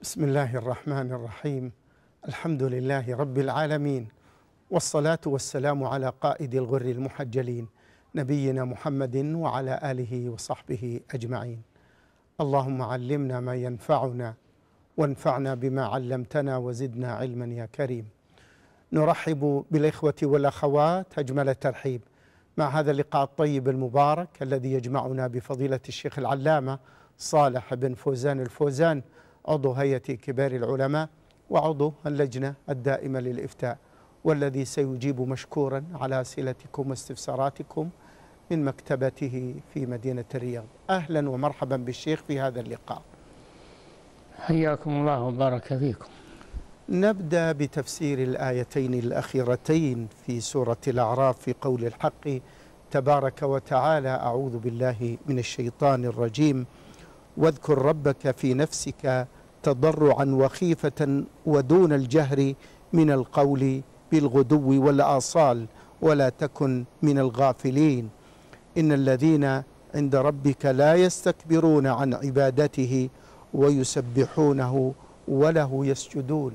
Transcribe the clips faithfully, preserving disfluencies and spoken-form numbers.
بسم الله الرحمن الرحيم. الحمد لله رب العالمين، والصلاة والسلام على قائد الغر المحجلين نبينا محمد وعلى آله وصحبه أجمعين. اللهم علمنا ما ينفعنا وانفعنا بما علمتنا وزدنا علما يا كريم. نرحب بالإخوة والأخوات أجمل الترحيب مع هذا اللقاء الطيب المبارك الذي يجمعنا بفضيلة الشيخ العلامة صالح بن فوزان الفوزان، عضو هيئة كبار العلماء وعضو اللجنة الدائمة للإفتاء، والذي سيجيب مشكورا على أسئلتكم واستفساراتكم من مكتبته في مدينة الرياض. أهلا ومرحبا بالشيخ في هذا اللقاء. حياكم الله وبارك فيكم. نبدأ بتفسير الآيتين الأخيرتين في سورة الأعراف في قول الحق تبارك وتعالى: أعوذ بالله من الشيطان الرجيم، واذكر ربك في نفسك تضرعا وخيفة ودون الجهر من القول بالغدو والآصال ولا تكن من الغافلين إن الذين عند ربك لا يستكبرون عن عبادته ويسبحونه وله يسجدون.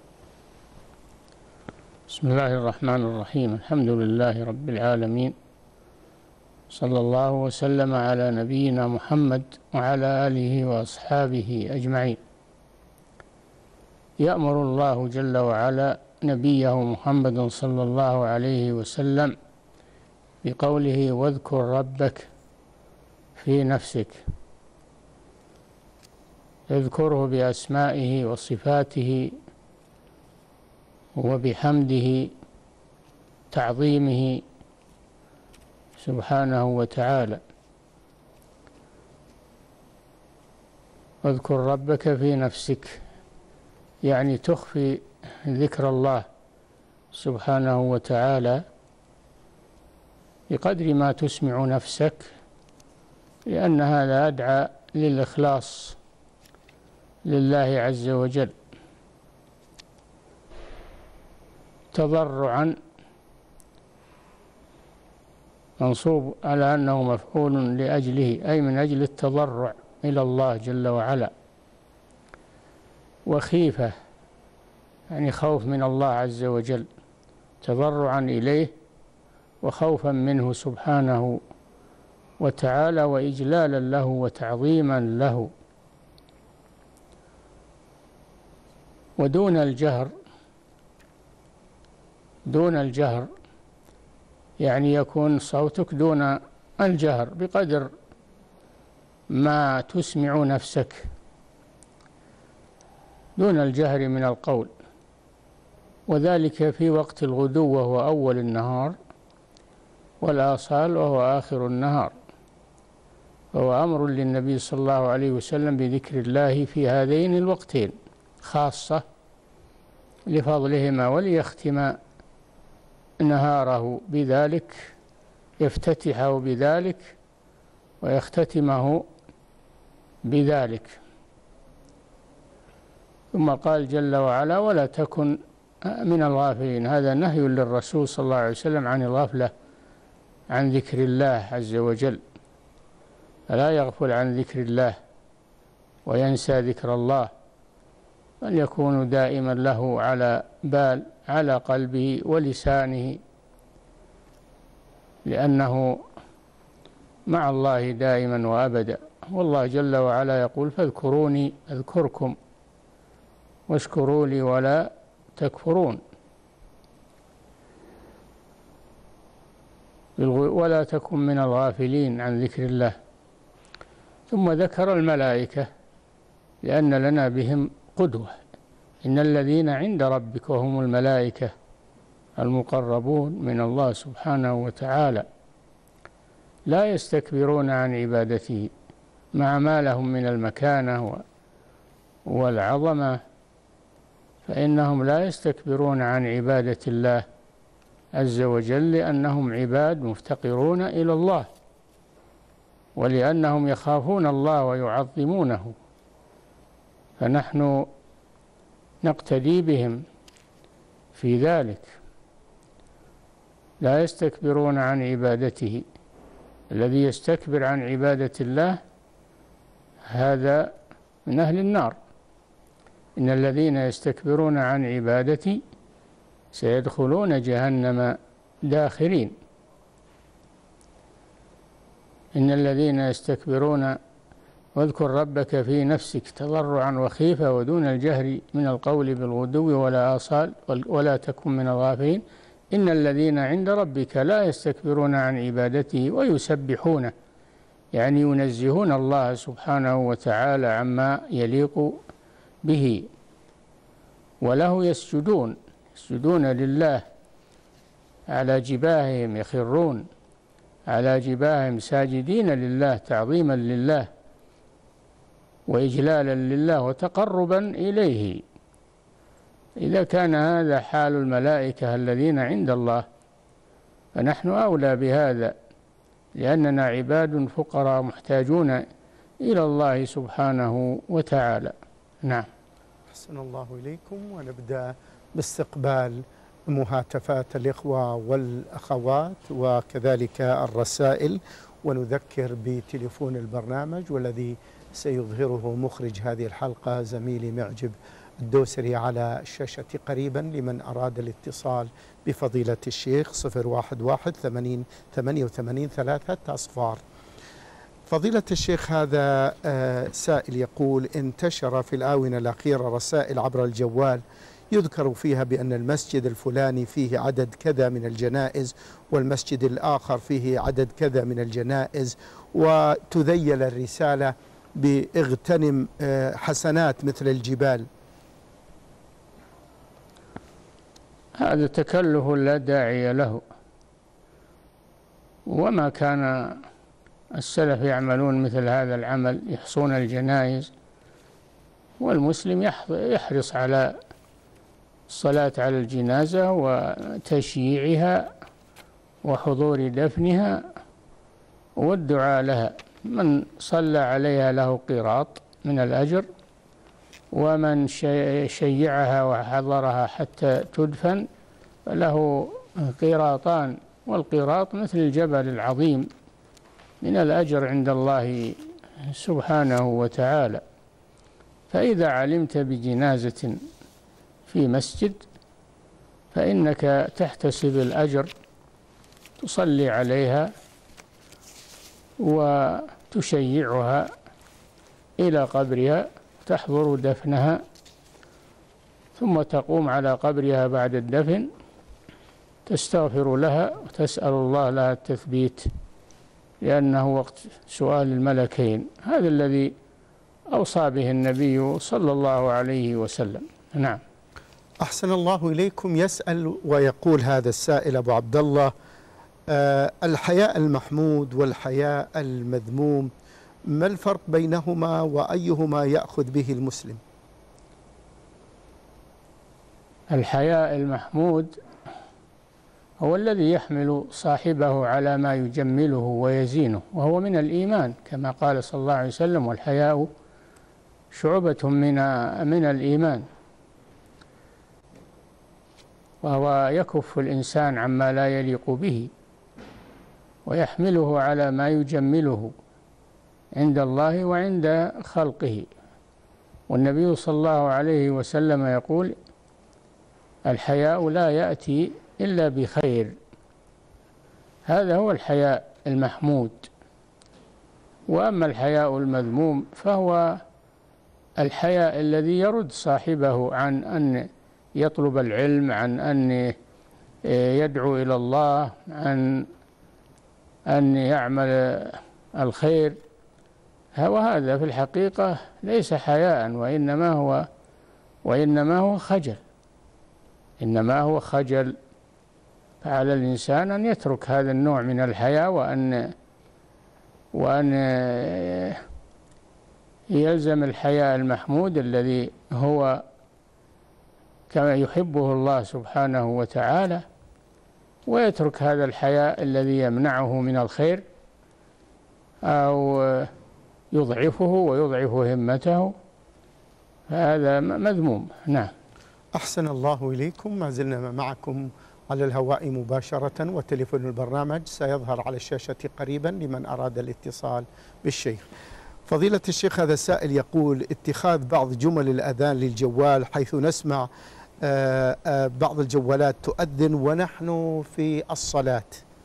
بسم الله الرحمن الرحيم. الحمد لله رب العالمين، صلى الله وسلم على نبينا محمد وعلى آله وأصحابه أجمعين. يأمر الله جل وعلا نبيه محمد صلى الله عليه وسلم بقوله: واذكر ربك في نفسك. اذكره بأسمائه وصفاته وبحمده، تعظيمه سبحانه وتعالى. واذكر ربك في نفسك يعني تخفي ذكر الله سبحانه وتعالى بقدر ما تسمع نفسك، لأن هذا أدعى للإخلاص لله عز وجل. تضرعا منصوب على أنه مفعول لأجله، أي من أجل التضرع إلى الله جل وعلا. وخيفة يعني خوف من الله عز وجل، تضرعا إليه وخوفا منه سبحانه وتعالى وإجلالا له وتعظيما له. ودون الجهر، دون الجهر يعني يكون صوتك دون الجهر بقدر ما تسمع نفسك، دون الجهر من القول، وذلك في وقت الغدو وهو أول النهار، والآصال وهو آخر النهار. فهو أمر للنبي صلى الله عليه وسلم بذكر الله في هذين الوقتين خاصة لفضلهما، وليختم نهاره بذلك، يفتتحه بذلك ويختتمه بذلك. ثم قال جل وعلا: ولا تكن من الغافلين. هذا نهي للرسول صلى الله عليه وسلم عن الغفلة عن ذكر الله عز وجل، فلا يغفل عن ذكر الله وينسى ذكر الله، بل يكون دائما له على بال، على قلبه ولسانه، لأنه مع الله دائما وأبدا. والله جل وعلا يقول: فاذكروني أذكركم واشكروا لي ولا تكفرون. ولا تكن من الغافلين عن ذكر الله. ثم ذكر الملائكة لأن لنا بهم قدوة. إن الذين عند ربك وهم الملائكة المقربون من الله سبحانه وتعالى لا يستكبرون عن عبادته، مع ما لهم من المكانة والعظمة، فإنهم لا يستكبرون عن عبادة الله عز وجل، لأنهم عباد مفتقرون إلى الله، ولأنهم يخافون الله ويعظمونه، فنحن نقتدي بهم في ذلك. لا يستكبرون عن عبادته. الذي يستكبر عن عبادة الله هذا من أهل النار، إن الذين يستكبرون عن عبادتي سيدخلون جهنم داخرين. إن الذين يستكبرون واذكر ربك في نفسك تضرعا وخيفة ودون الجهر من القول بالغدو ولا آصال ولا تكن من الغافلين إن الذين عند ربك لا يستكبرون عن عبادته ويسبحونه، يعني ينزهون الله سبحانه وتعالى عما يليق به، وله يسجدون يسجدون لله على جباههم، يخرون على جباههم ساجدين لله تعظيما لله وإجلالا لله وتقربا إليه. إذا كان هذا حال الملائكة الذين عند الله فنحن أولى بهذا، لأننا عباد فقراء محتاجون إلى الله سبحانه وتعالى. نعم. أحسن الله إليكم، ونبدأ باستقبال مهاتفات الإخوة والأخوات وكذلك الرسائل، ونذكر بتليفون البرنامج والذي سيظهره مخرج هذه الحلقة زميلي معجب الدوسري على الشاشة قريبا لمن أراد الاتصال بفضيلة الشيخ صفر واحد واحد ثمانين ثمانية وثمانين ثلاثة أصفار. فضيلة الشيخ، هذا سائل يقول: انتشر في الآونة الأخيرة رسائل عبر الجوال يذكر فيها بأن المسجد الفلاني فيه عدد كذا من الجنائز والمسجد الآخر فيه عدد كذا من الجنائز، وتذيل الرسالة باغتنم حسنات مثل الجبال. هذا تكلف لا داعي له، وما كان السلف يعملون مثل هذا العمل، يحصون الجنائز، والمسلم يحرص على الصلاة على الجنازة وتشييعها وحضور دفنها والدعاء لها. من صلى عليها له قيراط من الأجر، ومن شيعها وحضرها حتى تدفن له قيراطان، والقيراط مثل الجبل العظيم من الأجر عند الله سبحانه وتعالى. فإذا علمت بجنازة في مسجد فإنك تحتسب الأجر، تصلي عليها وتشيعها إلى قبرها، تحضر دفنها، ثم تقوم على قبرها بعد الدفن تستغفر لها وتسأل الله لها التثبيت، لأنه وقت سؤال الملكين. هذا الذي أوصى به النبي صلى الله عليه وسلم. نعم. أحسن الله إليكم. يسأل ويقول هذا السائل أبو عبد الله: أه الحياء المحمود والحياء المذموم، ما الفرق بينهما وأيهما يأخذ به المسلم؟ الحياء المحمود هو الذي يحمل صاحبه على ما يجمله ويزينه، وهو من الإيمان كما قال صلى الله عليه وسلم: والحياء شعبة من من الإيمان. وهو يكف الإنسان عما لا يليق به ويحمله على ما يجمله عند الله وعند خلقه. والنبي صلى الله عليه وسلم يقول: الحياء لا يأتي إلا بخير. هذا هو الحياء المحمود. وأما الحياء المذموم فهو الحياء الذي يرد صاحبه عن أن يطلب العلم، عن أن يدعو إلى الله، عن أن يعمل الخير. وهذا في الحقيقة ليس حياء، وإنما هو وإنما هو خجل إنما هو خجل. فعلى الإنسان أن يترك هذا النوع من الحياء، وأن وأن يلزم الحياء المحمود الذي هو كما يحبه الله سبحانه وتعالى، ويترك هذا الحياء الذي يمنعه من الخير أو يضعفه ويضعف همته، فهذا مذموم. نعم. أحسن الله إليكم. ما زلنا معكم على الهواء مباشرة، وتليفون البرنامج سيظهر على الشاشة قريبا لمن أراد الاتصال بالشيخ. فضيلة الشيخ، هذا السائل يقول: اتخاذ بعض جمل الأذان للجوال، حيث نسمع آه، آه، بعض الجوالات تؤذن ونحن في الصلاة.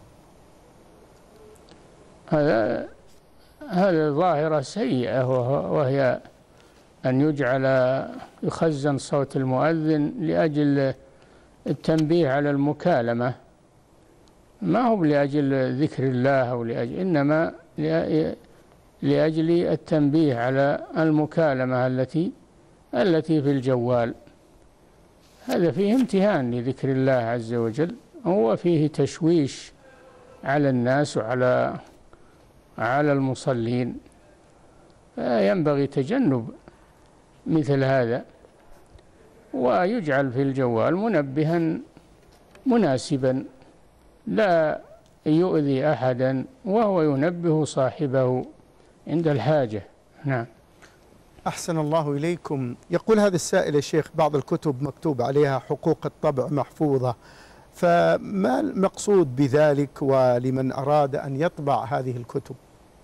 هذا هذه ظاهرة سيئة، وهي أن يجعل يخزن صوت المؤذن لأجل التنبيه على المكالمة، ما هو لأجل ذكر الله أو لأجل، إنما لأجل التنبيه على المكالمة التي التي في الجوال. هذا فيه امتهان لذكر الله عز وجل، هو فيه تشويش على الناس وعلى على المصلين، فينبغي تجنب مثل هذا، ويجعل في الجوال منبها مناسبا لا يؤذي أحدا، وهو ينبه صاحبه عند الحاجة. نعم. أحسن الله إليكم. يقول هذا السائل: يا شيخ، بعض الكتب مكتوب عليها حقوق الطبع محفوظة، فما المقصود بذلك ولمن أراد أن يطبع هذه الكتب؟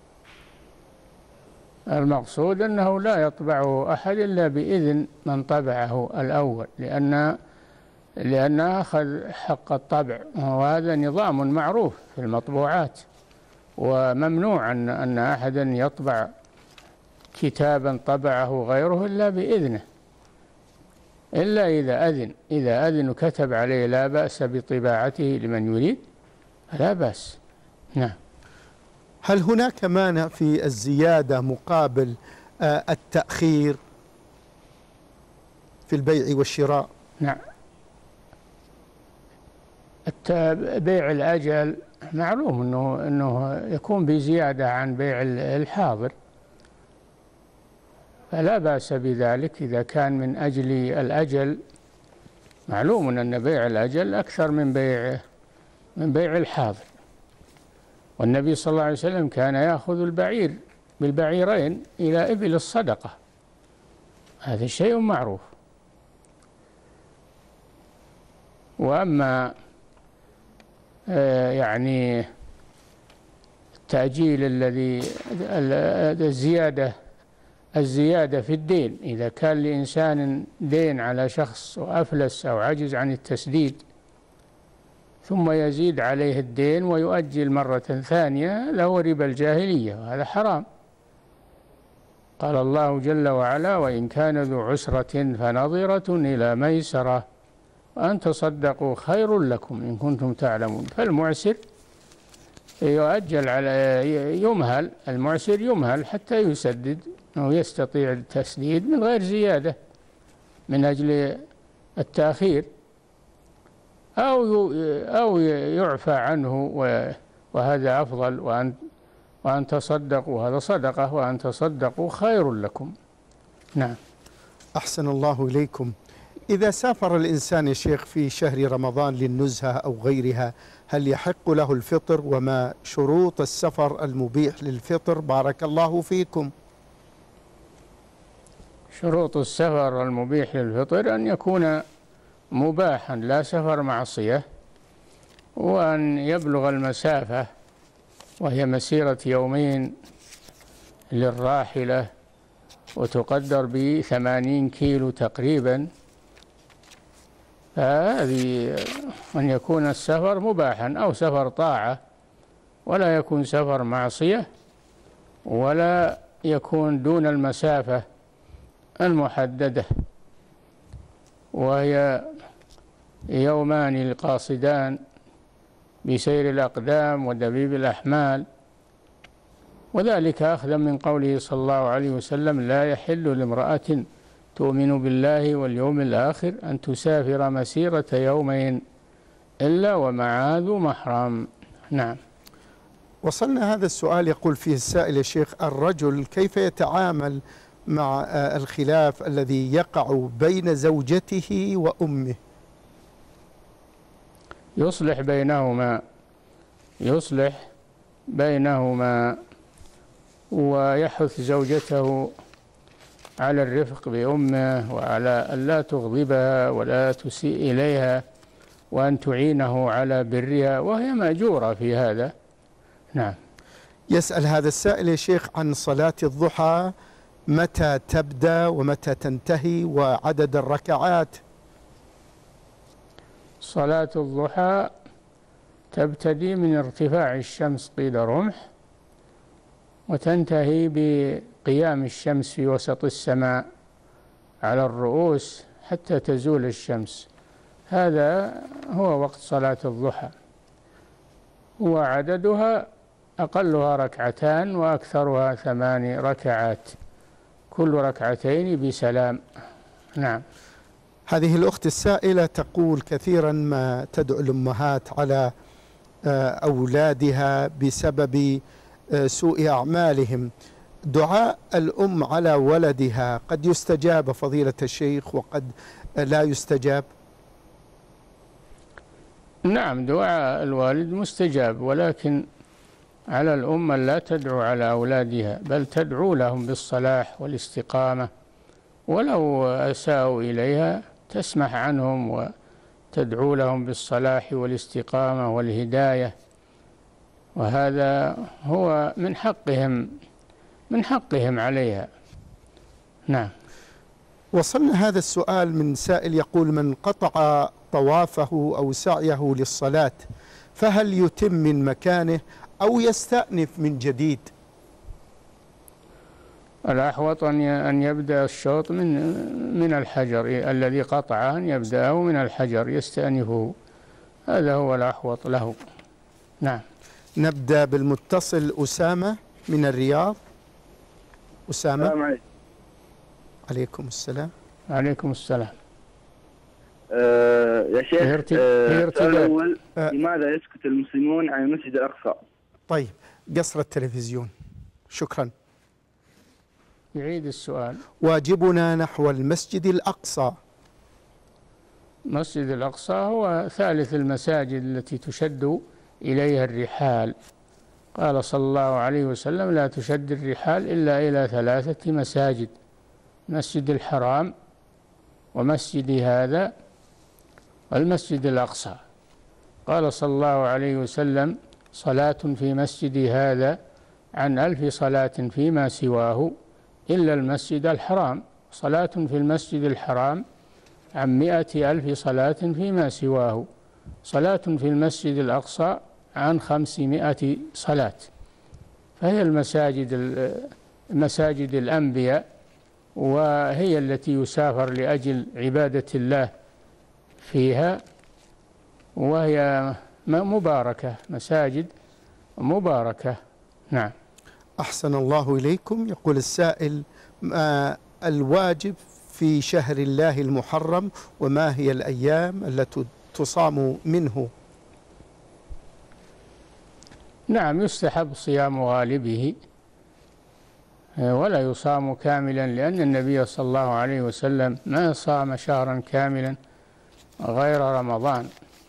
المقصود أنه لا يطبعه أحد إلا بإذن من طبعه الأول، لأن لأن أخذ حق الطبع، وهذا نظام معروف في المطبوعات، وممنوع أن أن أحدا يطبع كتابا طبعه غيره إلا بإذنه، إلا إذا أذن إذا أذن وكتب عليه لا بأس بطباعته لمن يريد، لا بأس. نعم. هل هناك مانع في الزيادة مقابل آه التأخير في البيع والشراء؟ نعم. بيع الأجل معلوم أنه أنه يكون بزيادة عن بيع الحاضر، فلا بأس بذلك إذا كان من أجل الأجل. معلوم أن بيع الأجل أكثر من بيع من بيع الحاضر، والنبي صلى الله عليه وسلم كان يأخذ البعير بالبعيرين إلى إبل الصدقة، هذا شيء معروف. وأما يعني التأجيل الذي الزيادة الزيادة في الدين، إذا كان لإنسان دين على شخص وأفلس أو عجز عن التسديد ثم يزيد عليه الدين ويؤجل مرة ثانية، له ربا الجاهلية، وهذا حرام. قال الله جل وعلا: وإن كان ذو عسرة فنظرة إلى ميسرة وأن تصدقوا خير لكم إن كنتم تعلمون. فالمعسر يؤجل على يمهل المعسر يمهل حتى يسدد أو يستطيع التسديد من غير زيادة من أجل التأخير، أو أو يعفى عنه، وهذا أفضل. وأن وأن تصدقوا، هذا صدقة، وأن تصدقوا خير لكم. نعم. أحسن الله إليكم. إذا سافر الإنسان يا شيخ في شهر رمضان للنزهة أو غيرها، هل يحق له الفطر؟ وما شروط السفر المبيح للفطر؟ بارك الله فيكم. شروط السفر المبيح للفطر أن يكون مباحا لا سفر معصية، وأن يبلغ المسافة وهي مسيرة يومين للراحلة، وتقدر بثمانين كيلو تقريبا. فهذه أن يكون السفر مباحا أو سفر طاعة، ولا يكون سفر معصية، ولا يكون دون المسافة المحددة، وهي يومان القاصدان بسير الأقدام ودبيب الأحمال، وذلك أخذا من قوله صلى الله عليه وسلم: لا يحل لامرأة تؤمن بالله واليوم الآخر أن تسافر مسيرة يومين إلا ومعها ذو محرم. نعم. وصلنا هذا السؤال يقول فيه السائل: يا شيخ، الرجل كيف يتعامل مع الخلاف الذي يقع بين زوجته وأمه؟ يصلح بينهما يصلح بينهما ويحث زوجته على الرفق بأمه، وعلى أن لا تغضبها ولا تسيء إليها، وأن تعينه على برها، وهي مأجورة في هذا. نعم. يسأل هذا السائل يا شيخ عن صلاة الضحى، متى تبدأ ومتى تنتهي وعدد الركعات؟ صلاة الضحى تبتدي من ارتفاع الشمس قيد رمح، وتنتهي بقيام الشمس في وسط السماء على الرؤوس حتى تزول الشمس. هذا هو وقت صلاة الضحى، وعددها أقلها ركعتان وأكثرها ثمان ركعات، كل ركعتين بسلام. نعم. هذه الأخت السائلة تقول كثيرا ما تدعو الأمهات على أولادها بسبب سوء أعمالهم. دعاء الأم على ولدها قد يستجاب فضيلة الشيخ وقد لا يستجاب؟ نعم، دعاء الوالد مستجاب، ولكن على الأم لا تدعو على أولادها، بل تدعو لهم بالصلاح والاستقامة، ولو أساءوا إليها تسمح عنهم وتدعو لهم بالصلاح والاستقامة والهداية، وهذا هو من حقهم من حقهم عليها. نعم. وصلنا هذا السؤال من سائل يقول: من قطع طوافه أو سعيه للصلاة فهل يتم من مكانه أو يستأنف من جديد؟ الأحوط أن يبدأ الشوط من من الحجر الذي قطعه، أن يبدأه من الحجر يستأنفه، هذا هو الأحوط له. نعم. نبدأ بالمتصل أسامة من الرياض. أسامة. السلام عليكم. عليكم السلام. عليكم السلام. أه يا شيخ، أه السؤال الأول: أه لماذا يسكت المسلمون عن المسجد الأقصى؟ طيب، قصر التلفزيون. شكرا. يعيد السؤال. واجبنا نحو المسجد الأقصى. المسجد الأقصى هو ثالث المساجد التي تشد إليها الرحال. قال صلى الله عليه وسلم: لا تشد الرحال إلا إلى ثلاثة مساجد: المسجد الحرام، ومسجد هذا، والمسجد الأقصى. قال صلى الله عليه وسلم: صلاة في مسجد هذا عن ألف صلاة فيما سواه إلا المسجد الحرام، صلاة في المسجد الحرام عن مئة ألف صلاة فيما سواه، صلاة في المسجد الأقصى عن خمسمائة صلاة. فهي المساجد مساجد الأنبياء، وهي التي يسافر لأجل عبادة الله فيها، وهي مباركة، مساجد مباركة. نعم. أحسن الله إليكم. يقول السائل: ما الواجب في شهر الله المحرم، وما هي الأيام التي تصام منه؟ نعم، يستحب صيام غالبه ولا يصام كاملا، لأن النبي صلى الله عليه وسلم ما صام شهرا كاملا غير رمضان،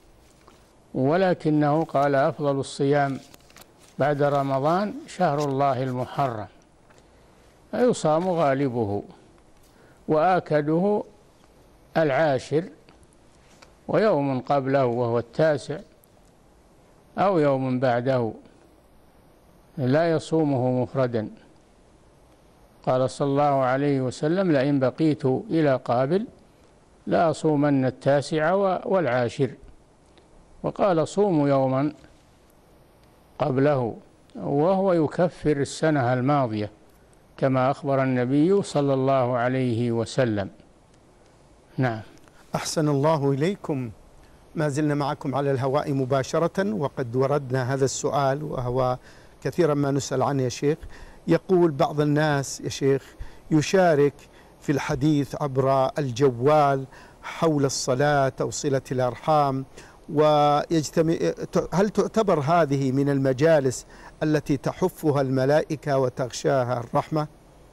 ولكنه قال: أفضل الصيام بعد رمضان شهر الله المحرم، فيصام غالبه، وآكده العاشر، ويوم قبله وهو التاسع، أو يوم بعده، لا يصومه مفردا. قال صلى الله عليه وسلم: لئن بقيت إلى قابل لأصومن التاسع والعاشر. وقال: صوموا يوما قبله، وهو يكفر السنة الماضية، كما أخبر النبي صلى الله عليه وسلم. نعم. أحسن الله إليكم. ما زلنا معكم على الهواء مباشرة، وقد وردنا هذا السؤال وهو كثيرا ما نسأل عنه يا شيخ. يقول بعض الناس يا شيخ يشارك في الحديث عبر الجوال حول الصلاة أو صلة الأرحام، ويجتمع. هل تعتبر هذه من المجالس التي تحفها الملائكة وتغشاها الرحمة؟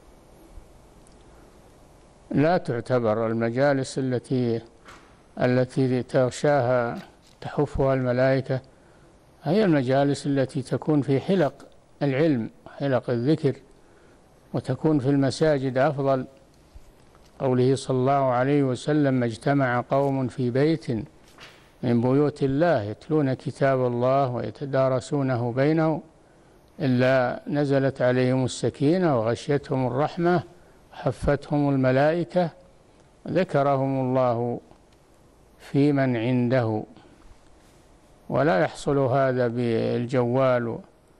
لا تعتبر المجالس التي التي تغشاها تحفها الملائكة، هي المجالس التي تكون في حلق العلم، حلق الذكر، وتكون في المساجد أفضل. قوله صلى الله عليه وسلم: ما اجتمع قوم في بيت من بيوت الله يتلون كتاب الله ويتدارسونه بينهم إلا نزلت عليهم السكينة وغشيتهم الرحمة وحفتهم الملائكة ذكرهم الله في من عنده. ولا يحصل هذا بالجوال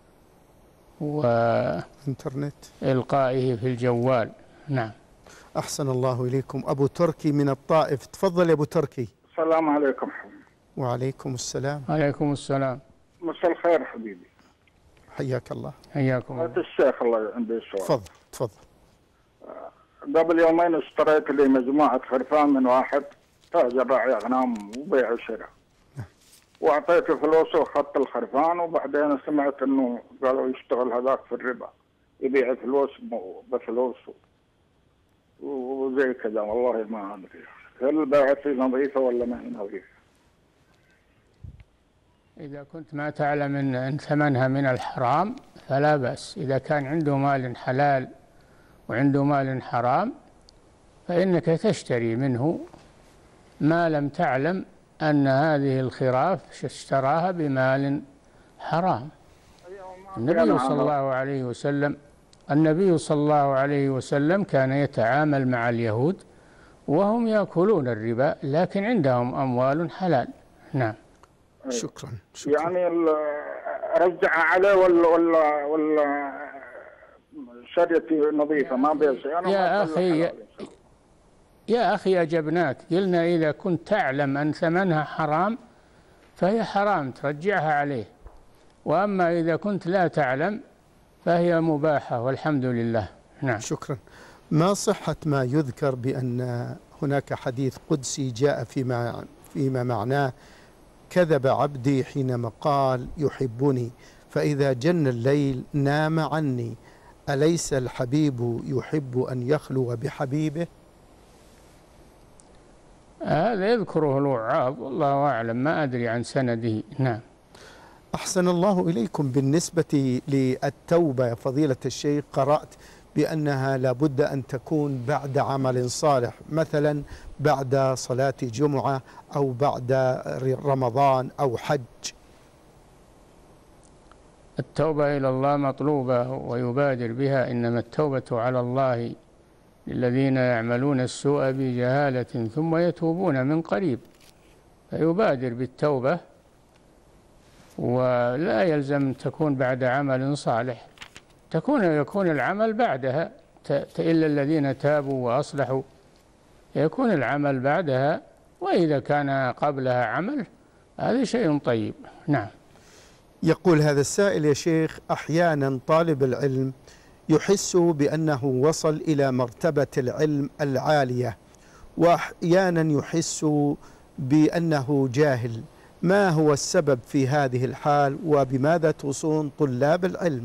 وإنترنت إلقائه في الجوال. نعم. أحسن الله إليكم. أبو تركي من الطائف، تفضل يا أبو تركي. السلام عليكم. وعليكم السلام. وعليكم السلام. مساء الخير حبيبي. حياك الله. حياكم الله. هذا الشيخ الله عندي سؤال. تفضل تفضل. قبل يومين اشتريت لي مجموعة خرفان من واحد تاجر راعي أغنام وبيع وشراء، وأعطيته فلوسه وأخذت الخرفان، وبعدين سمعت إنه قالوا يشتغل هذاك في الربا، يبيع فلوس بفلوسه وزي كذا. والله ما أدري هل بيعتي نظيفة ولا ما هي نظيفة. إذا كنت ما تعلم أن ثمنها من الحرام فلا بأس. إذا كان عنده مال حلال وعنده مال حرام فإنك تشتري منه ما لم تعلم أن هذه الخراف اشتراها بمال حرام. النبي صلى الله عليه وسلم النبي صلى الله عليه وسلم كان يتعامل مع اليهود وهم يأكلون الربا لكن عندهم أموال حلال. نعم. شكرا, شكرا. يعني رجع عليه ولا ولا ولا شريتي نظيفة ما بيصير. يا أخي يا, يا أخي أجبناك، قلنا إذا كنت تعلم أن ثمنها حرام فهي حرام ترجعها عليه، وأما إذا كنت لا تعلم فهي مباحة والحمد لله. نعم. شكرا. ما صحة ما يذكر بأن هناك حديث قدسي جاء فيما فيما معناه كذب عبدي حينما قال يحبني فإذا جن الليل نام عني، أليس الحبيب يحب أن يخلو بحبيبه؟ هذا يذكره الوعاظ والله أعلم، ما أدري عن سنده. نعم. أحسن الله إليكم. بالنسبة للتوبة يا فضيلة الشيخ، قرأت بأنها لابد أن تكون بعد عمل صالح، مثلا بعد صلاة جمعة أو بعد رمضان أو حج. التوبة إلى الله مطلوبة ويبادر بها، إنما التوبة على الله للذين يعملون السوء بجهالة ثم يتوبون من قريب، فيبادر بالتوبة ولا يلزم تكون بعد عمل صالح، تكون يكون العمل بعدها، إلا الذين تابوا وأصلحوا يكون العمل بعدها، وإذا كان قبلها عمل هذا شيء طيب. نعم. يقول هذا السائل يا شيخ: أحيانا طالب العلم يحس بأنه وصل إلى مرتبة العلم العالية، وأحيانا يحس بأنه جاهل، ما هو السبب في هذه الحال وبماذا توصون طلاب العلم؟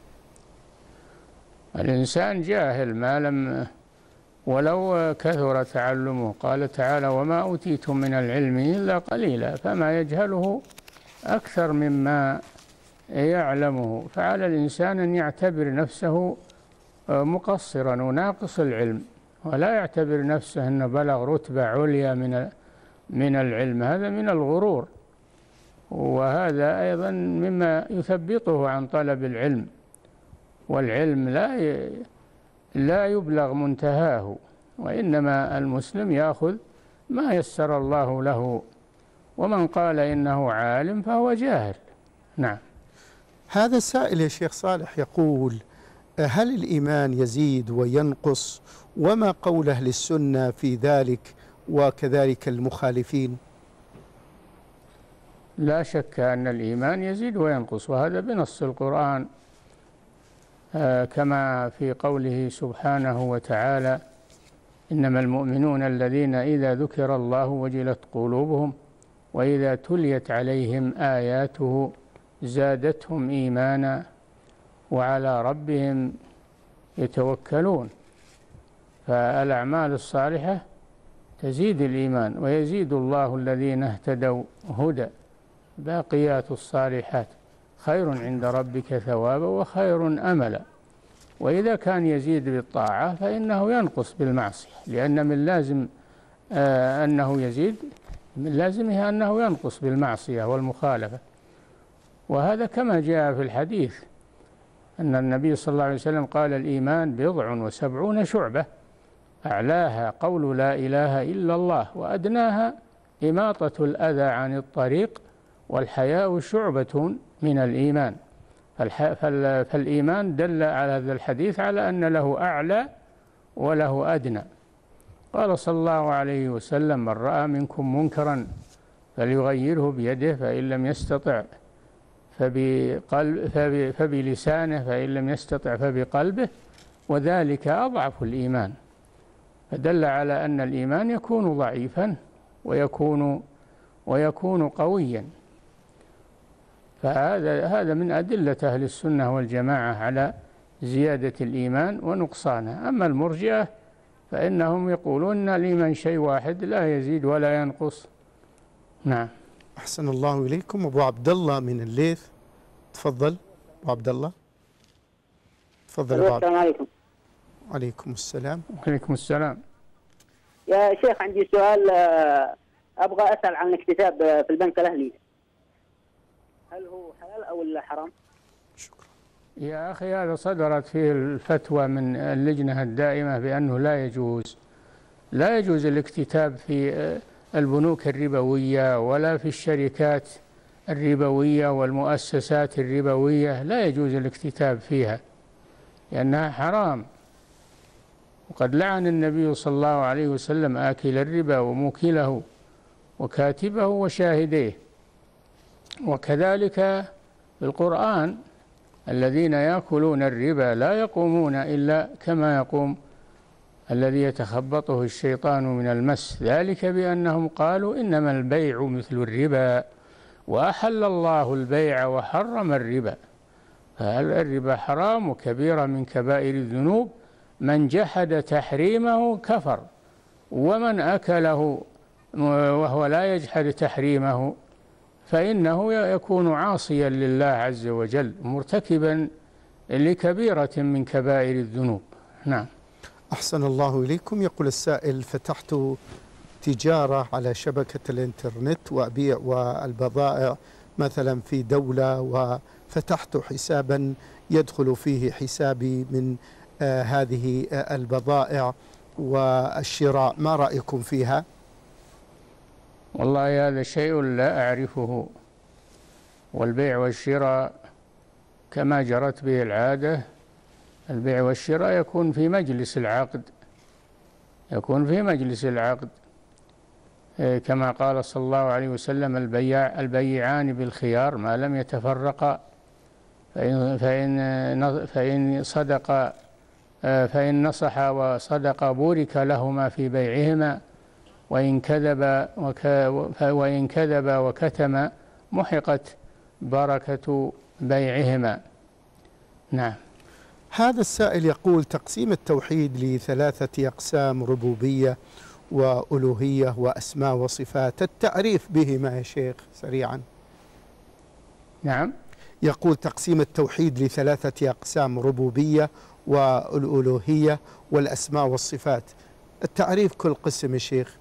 الإنسان جاهل ما لم ولو كثر تعلمه، قال تعالى: وما أوتيتم من العلم إلا قليلا، فما يجهله أكثر مما يعلمه. فعلى الإنسان أن يعتبر نفسه مقصرا وناقص العلم، ولا يعتبر نفسه أنه بلغ رتبة عليا من من العلم، هذا من الغرور، وهذا أيضا مما يثبطه عن طلب العلم. والعلم لا لا يبلغ منتهاه، وإنما المسلم يأخذ ما يسر الله له، ومن قال إنه عالم فهو جاهل. نعم. هذا السائل يا شيخ صالح يقول: هل الإيمان يزيد وينقص؟ وما قول أهل السنة في ذلك وكذلك المخالفين؟ لا شك أن الإيمان يزيد وينقص، وهذا بنص القرآن، آه كما في قوله سبحانه وتعالى: إنما المؤمنون الذين إذا ذكر الله وجلت قلوبهم وإذا تليت عليهم آياته زادتهم إيمانا وعلى ربهم يتوكلون. فالأعمال الصالحة تزيد الإيمان، ويزيد الله الذين اهتدوا هدى. باقيات الصالحات خير عند ربك ثوابا وخير أملا. وإذا كان يزيد بالطاعة فإنه ينقص بالمعصية، لأن من لازم آه أنه يزيد، من لازمه أنه ينقص بالمعصية والمخالفة. وهذا كما جاء في الحديث: أن النبي صلى الله عليه وسلم قال: الإيمان بضع وسبعون شعبة، أعلاها قول لا إله إلا الله، وأدناها إماطة الأذى عن الطريق، والحياء شعبة من الإيمان. فالإيمان دل على هذا الحديث على أن له أعلى وله أدنى. قال صلى الله عليه وسلم: من رأى منكم منكرا فليغيره بيده، فإن لم يستطع فبقلب فبلسانه، فإن لم يستطع فبقلبه، وذلك أضعف الإيمان. فدل على أن الإيمان يكون ضعيفا ويكون ويكون قويا. فهذا هذا من أدلة أهل السنة والجماعة على زيادة الإيمان ونقصانه. أما المرجئة فإنهم يقولون الإيمان شيء واحد لا يزيد ولا ينقص. نعم. أحسن الله إليكم. أبو عبد الله من الليث، تفضل أبو عبد الله. تفضل أبو عبد الله. السلام عليكم. عليكم السلام. وعليكم السلام. يا شيخ عندي سؤال، أبغى أسأل عن الاكتتاب في البنك الأهلي، هل هو حلال أو لا حرام؟ شكرا. يا أخي، هذا صدرت فيه الفتوى من اللجنة الدائمة بأنه لا يجوز لا يجوز الاكتتاب في البنوك الربوية ولا في الشركات الربوية والمؤسسات الربوية، لا يجوز الاكتتاب فيها لأنها حرام. وقد لعن النبي صلى الله عليه وسلم آكل الربا وموكله وكاتبه وشاهديه. وكذلك في القرآن: الذين يأكلون الربا لا يقومون إلا كما يقوم الذي يتخبطه الشيطان من المس، ذلك بأنهم قالوا إنما البيع مثل الربا وأحل الله البيع وحرم الربا. فالربا حرام وكبيرة من كبائر الذنوب، من جحد تحريمه كفر، ومن أكله وهو لا يجحد تحريمه فإنه يكون عاصيا لله عز وجل مرتكبا لكبيرة من كبائر الذنوب. نعم. أحسن الله إليكم. يقول السائل: فتحت تجارة على شبكة الإنترنت وأبيع والبضائع مثلا في دولة، وفتحت حسابا يدخل فيه حسابي من آه هذه آه البضائع والشراء، ما رأيكم فيها؟ والله هذا شيء لا أعرفه، والبيع والشراء كما جرت به العادة، البيع والشراء يكون في مجلس العقد يكون في مجلس العقد كما قال صلى الله عليه وسلم: البيع البيعان بالخيار ما لم يتفرقا، فإن فإن فإن صدق فإن نصح وصدق بورك لهما في بيعهما، وإن كذب وإن كذب وكتم محقت بركة بيعهما. نعم. هذا السائل يقول: تقسيم التوحيد لثلاثة أقسام: ربوبية وألوهية وأسماء وصفات، التعريف بهما يا شيخ سريعا. نعم. يقول: تقسيم التوحيد لثلاثة أقسام: ربوبية والألوهية والأسماء والصفات، التعريف كل قسم يا شيخ.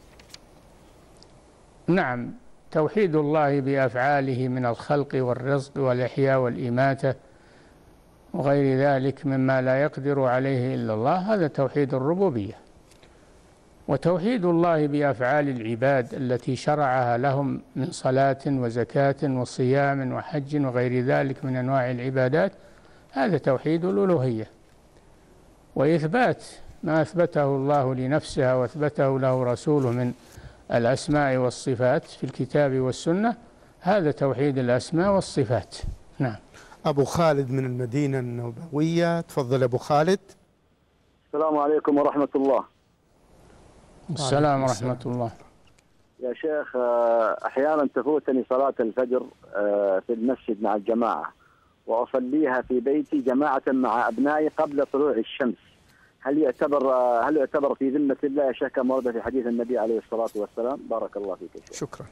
نعم. توحيد الله بأفعاله من الخلق والرزق والإحياء والإماتة وغير ذلك مما لا يقدر عليه إلا الله، هذا توحيد الربوبية. وتوحيد الله بأفعال العباد التي شرعها لهم من صلاة وزكاة وصيام وحج وغير ذلك من أنواع العبادات، هذا توحيد الألوهية. وإثبات ما أثبته الله لنفسه وأثبته له رسوله من الأسماء والصفات في الكتاب والسنة، هذا توحيد الأسماء والصفات. نعم. أبو خالد من المدينة النبوية، تفضل أبو خالد. السلام عليكم ورحمة الله. السلام ورحمة الله. يا شيخ، أحيانا تفوتني صلاة الفجر في المسجد مع الجماعة، وأصليها في بيتي جماعة مع أبنائي قبل طلوع الشمس، هل يعتبر هل يعتبر في ذمة الله يا شيخ كما ورد في حديث النبي عليه الصلاة والسلام؟ بارك الله فيك يا شيخ. شكرا.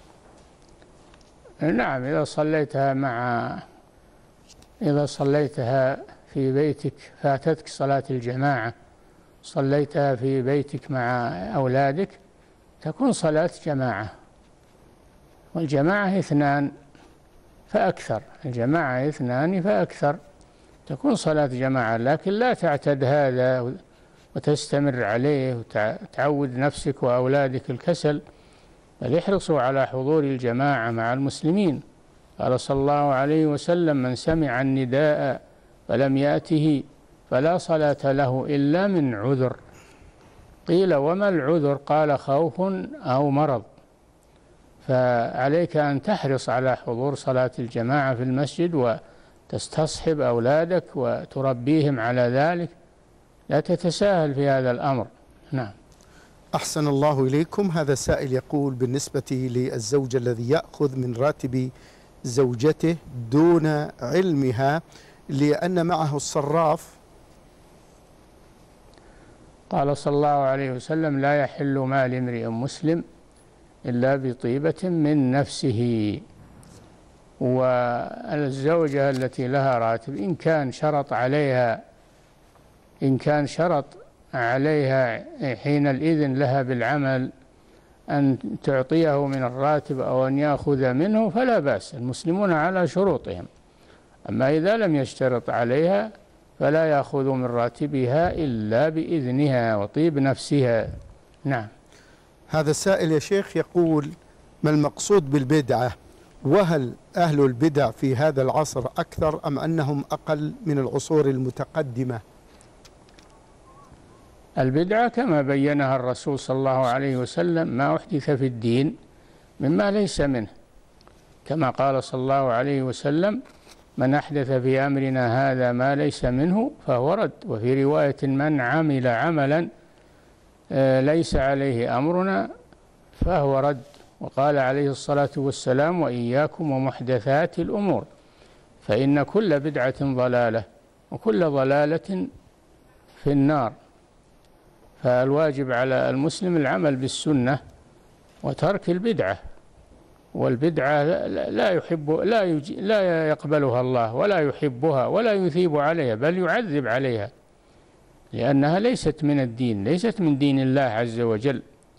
نعم. إذا صليتها مع إذا صليتها في بيتك فاتتك صلاة الجماعة، صليتها في بيتك مع أولادك، تكون صلاة جماعة، والجماعة اثنان فأكثر الجماعة اثنان فأكثر تكون صلاة جماعة، لكن لا تعتد هذا وتستمر عليه وتعود نفسك وأولادك الكسل، بل احرصوا على حضور الجماعة مع المسلمين. قال صلى الله عليه وسلم: من سمع النداء فلم يأته فلا صلاة له إلا من عذر. قيل: وما العذر؟ قال: خوف أو مرض. فعليك أن تحرص على حضور صلاة الجماعة في المسجد وتستصحب أولادك وتربيهم على ذلك، لا تتساهل في هذا الأمر. نعم. أحسن الله إليكم. هذا سائل يقول: بالنسبة للزوج الذي يأخذ من راتب زوجته دون علمها لأن معه الصراف. قال صلى الله عليه وسلم: لا يحل مال امرئ مسلم إلا بطيبة من نفسه. والزوجة التي لها راتب إن كان شرط عليها إن كان شرط عليها حين الإذن لها بالعمل أن تعطيه من الراتب أو أن يأخذ منه فلا بأس، المسلمون على شروطهم. أما إذا لم يشترط عليها فلا يأخذ من راتبها إلا بإذنها وطيب نفسها. نعم. هذا السائل يا شيخ يقول: ما المقصود بالبدعة؟ وهل أهل البدع في هذا العصر أكثر أم أنهم أقل من العصور المتقدمة؟ البدعة كما بينها الرسول صلى الله عليه وسلم: ما أحدث في الدين مما ليس منه، كما قال صلى الله عليه وسلم: من أحدث في أمرنا هذا ما ليس منه فهو رد. وفي رواية: من عمل عملا ليس عليه أمرنا فهو رد. وقال عليه الصلاة والسلام: وإياكم ومحدثات الأمور فإن كل بدعة ضلالة وكل ضلالة في النار. فالواجب على المسلم العمل بالسنة وترك البدعة، والبدعة لا يحب لا يج... لا يقبلها الله ولا يحبها ولا يثيب عليها، بل يعذب عليها، لأنها ليست من الدين، ليست من دين الله عز وجل.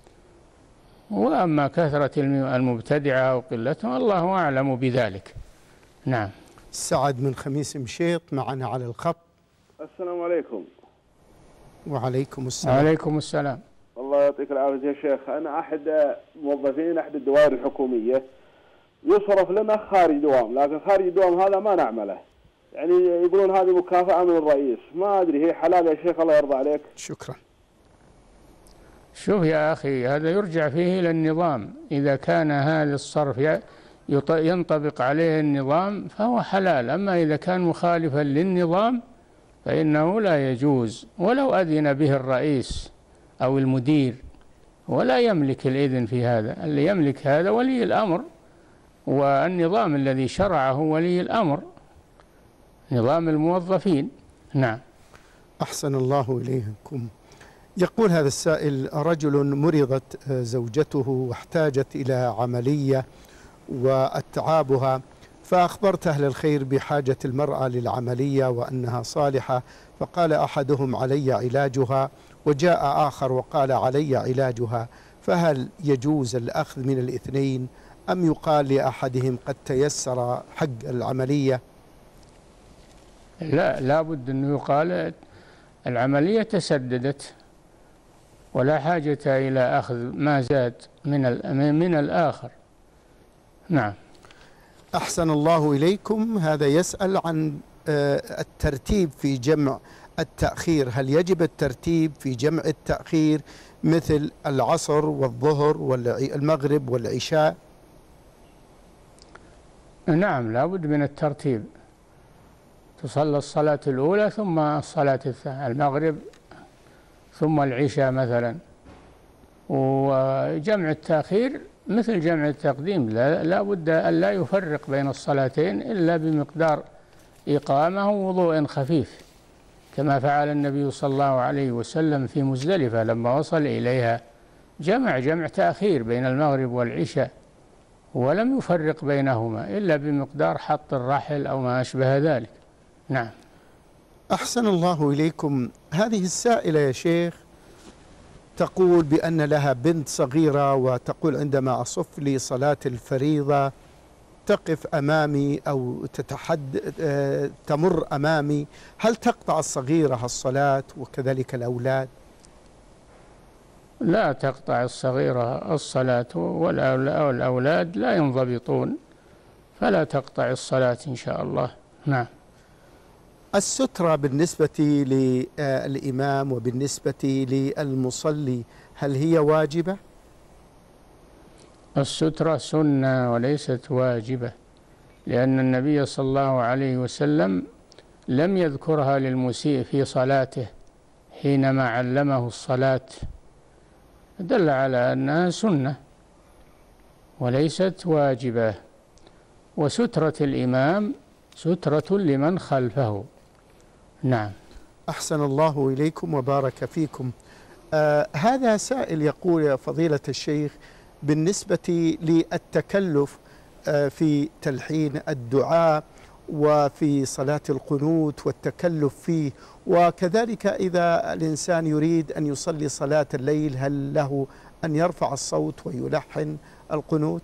وأما كثرة المبتدعة وقلتهم الله أعلم بذلك. نعم. سعد من خميس مشيط معنا على الخط. السلام عليكم. وعليكم السلام. وعليكم السلام. الله يعطيك العافية يا شيخ. أنا أحد موظفين أحد الدوائر الحكومية، يصرف لنا خارج دوام، لكن خارج الدوام هذا ما نعمله، يعني يقولون هذه مكافأة من الرئيس، ما أدري هي حلال يا شيخ؟ الله يرضى عليك. شكرا. شوف يا أخي، هذا يرجع فيه إلى النظام. إذا كان هذا الصرف ينطبق عليه النظام فهو حلال، أما إذا كان مخالفا للنظام فإنه لا يجوز، ولو أذن به الرئيس أو المدير، ولا يملك الإذن في هذا. اللي يملك هذا ولي الأمر، والنظام الذي شرعه ولي الأمر، نظام الموظفين. نعم. أحسن الله إليكم. يقول هذا السائل: رجل مرضت زوجته واحتاجت إلى عملية وأتعابها، فأخبرت أهل الخير بحاجة المرأة للعملية وأنها صالحة، فقال أحدهم: علي علاجها، وجاء آخر وقال: علي علاجها، فهل يجوز الأخذ من الاثنين أم يقال لأحدهم قد تيسر حق العملية؟ لا، لا بد أنه يقال العملية تسددت ولا حاجة إلى أخذ ما زاد من من الآخر. نعم. أحسن الله إليكم. هذا يسأل عن الترتيب في جمع التأخير، هل يجب الترتيب في جمع التأخير مثل العصر والظهر والمغرب والعشاء؟ نعم، لا بد من الترتيب. تصلى الصلاة الأولى ثم الصلاة الثانية، المغرب ثم العشاء مثلا. وجمع التأخير مثل جمع التقديم، لا, لا بد أن لا يفرق بين الصلاتين إلا بمقدار إقامة ووضوء خفيف، كما فعل النبي صلى الله عليه وسلم في مزدلفة لما وصل إليها، جمع جمع تأخير بين المغرب والعشاء ولم يفرق بينهما إلا بمقدار حط الرحل أو ما أشبه ذلك. نعم. أحسن الله إليكم. هذه السائلة يا شيخ تقول بأن لها بنت صغيرة، وتقول: عندما أصف لي صلاة الفريضة تقف أمامي أو تتحد تمر أمامي، هل تقطع الصغيرة الصلاة وكذلك الأولاد؟ لا تقطع الصغيرة الصلاة، والأولاد لا ينضبطون، فلا تقطع الصلاة إن شاء الله. نعم. السترة بالنسبة للإمام وبالنسبة للمصلي هل هي واجبة؟ السترة سنة وليست واجبة، لأن النبي صلى الله عليه وسلم لم يذكرها للمسيء في صلاته حينما علمه الصلاة، دل على أنها سنة وليست واجبة. وسترة الإمام سترة لمن خلفه. نعم. أحسن الله إليكم وبارك فيكم. آه هذا سائل يقول يا فضيلة الشيخ، بالنسبة للتكلف آه في تلحين الدعاء وفي صلاة القنوت والتكلف فيه، وكذلك إذا الإنسان يريد أن يصلي صلاة الليل هل له أن يرفع الصوت ويلحن القنوت؟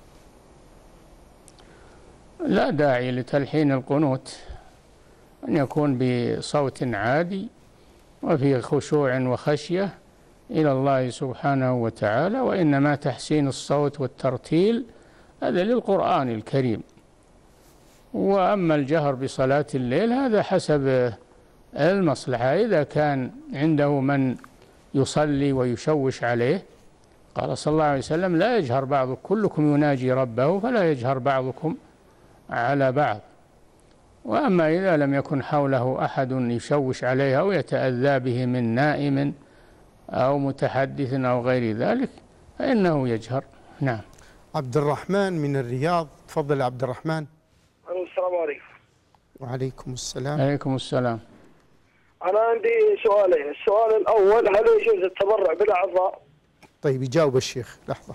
لا داعي لتلحين القنوت، أن يكون بصوت عادي وفي خشوع وخشية إلى الله سبحانه وتعالى، وإنما تحسين الصوت والترتيل هذا للقرآن الكريم. وأما الجهر بصلاة الليل هذا حسب المصلحة، إذا كان عنده من يصلي ويشوش عليه، قال صلى الله عليه وسلم: لا يجهر بعضكم، كلكم يناجي ربه فلا يجهر بعضكم على بعض. وأما إذا لم يكن حوله أحد يشوش عليه أو يتأذى به من نائم أو متحدث أو غير ذلك فإنه يجهر. نعم. عبد الرحمن من الرياض، تفضل عبد الرحمن. السلام عليكم. وعليكم السلام. عليكم السلام. أنا عندي سؤالين، السؤال الأول: هل يجوز التبرع بالأعضاء؟ طيب يجاوب الشيخ لحظة.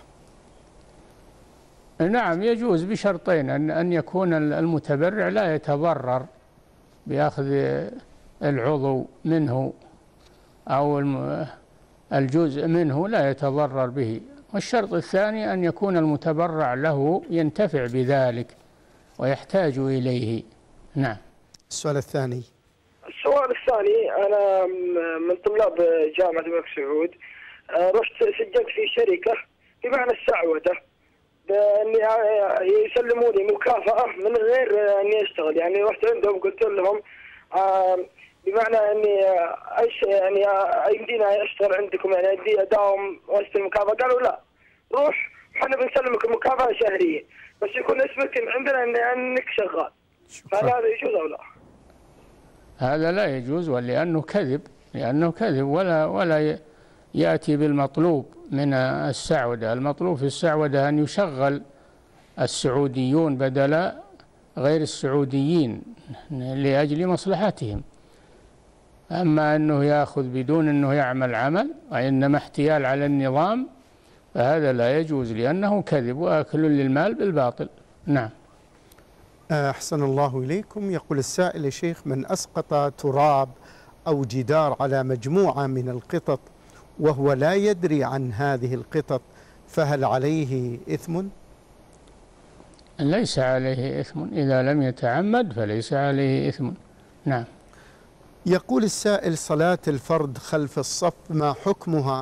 نعم يجوز بشرطين: أن أن يكون المتبرع لا يتضرر بأخذ العضو منه أو الجزء منه لا يتضرر به، والشرط الثاني أن يكون المتبرع له ينتفع بذلك ويحتاج إليه. نعم. السؤال الثاني. السؤال الثاني: أنا من طلاب جامعة الملك سعود، رحت سجلت في شركة بمعنى السعودة بأني يسلموا لي مكافأة من غير أني أشتغل، يعني رحت عندهم قلت لهم بمعنى أني أيش يعني يمدينا أشتغل عندكم، يعني أدي أداوم وأستلم مكافأة. قالوا لا، روح احنا بنسلمك مكافأة شهرية بس يكون اسمك عندنا أنك شغال. فهل هذا يجوز أو لا؟ هذا لا يجوز، ولأنه كذب، لأنه كذب ولا ولا يأتي بالمطلوب من السعودة. المطلوب في السعودة أن يشغل السعوديون بدل غير السعوديين لأجل مصلحتهم. أما أنه يأخذ بدون أنه يعمل عمل وإنما احتيال على النظام فهذا لا يجوز، لأنه كذب وأكل للمال بالباطل. نعم. أحسن الله إليكم. يقول السائل: يا شيخ، من أسقط تراب أو جدار على مجموعة من القطط وهو لا يدري عن هذه القطط فهل عليه إثم؟ ليس عليه إثم، إذا لم يتعمد فليس عليه إثم. نعم. يقول السائل: صلاة الفرد خلف الصف ما حكمها؟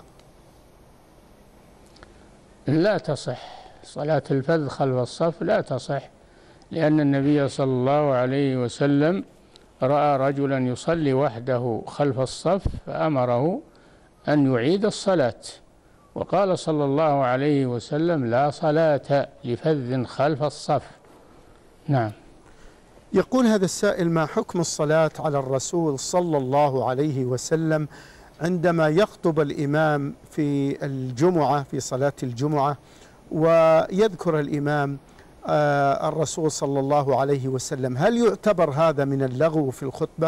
لا تصح، صلاة الفرد خلف الصف لا تصح، لأن النبي صلى الله عليه وسلم رأى رجلا يصلي وحده خلف الصف فأمره أن يعيد الصلاة، وقال صلى الله عليه وسلم: لا صلاة لفذ خلف الصف. نعم. يقول هذا السائل: ما حكم الصلاة على الرسول صلى الله عليه وسلم عندما يخطب الإمام في الجمعة في صلاة الجمعة ويذكر الإمام آه الرسول صلى الله عليه وسلم، هل يعتبر هذا من اللغو في الخطبة؟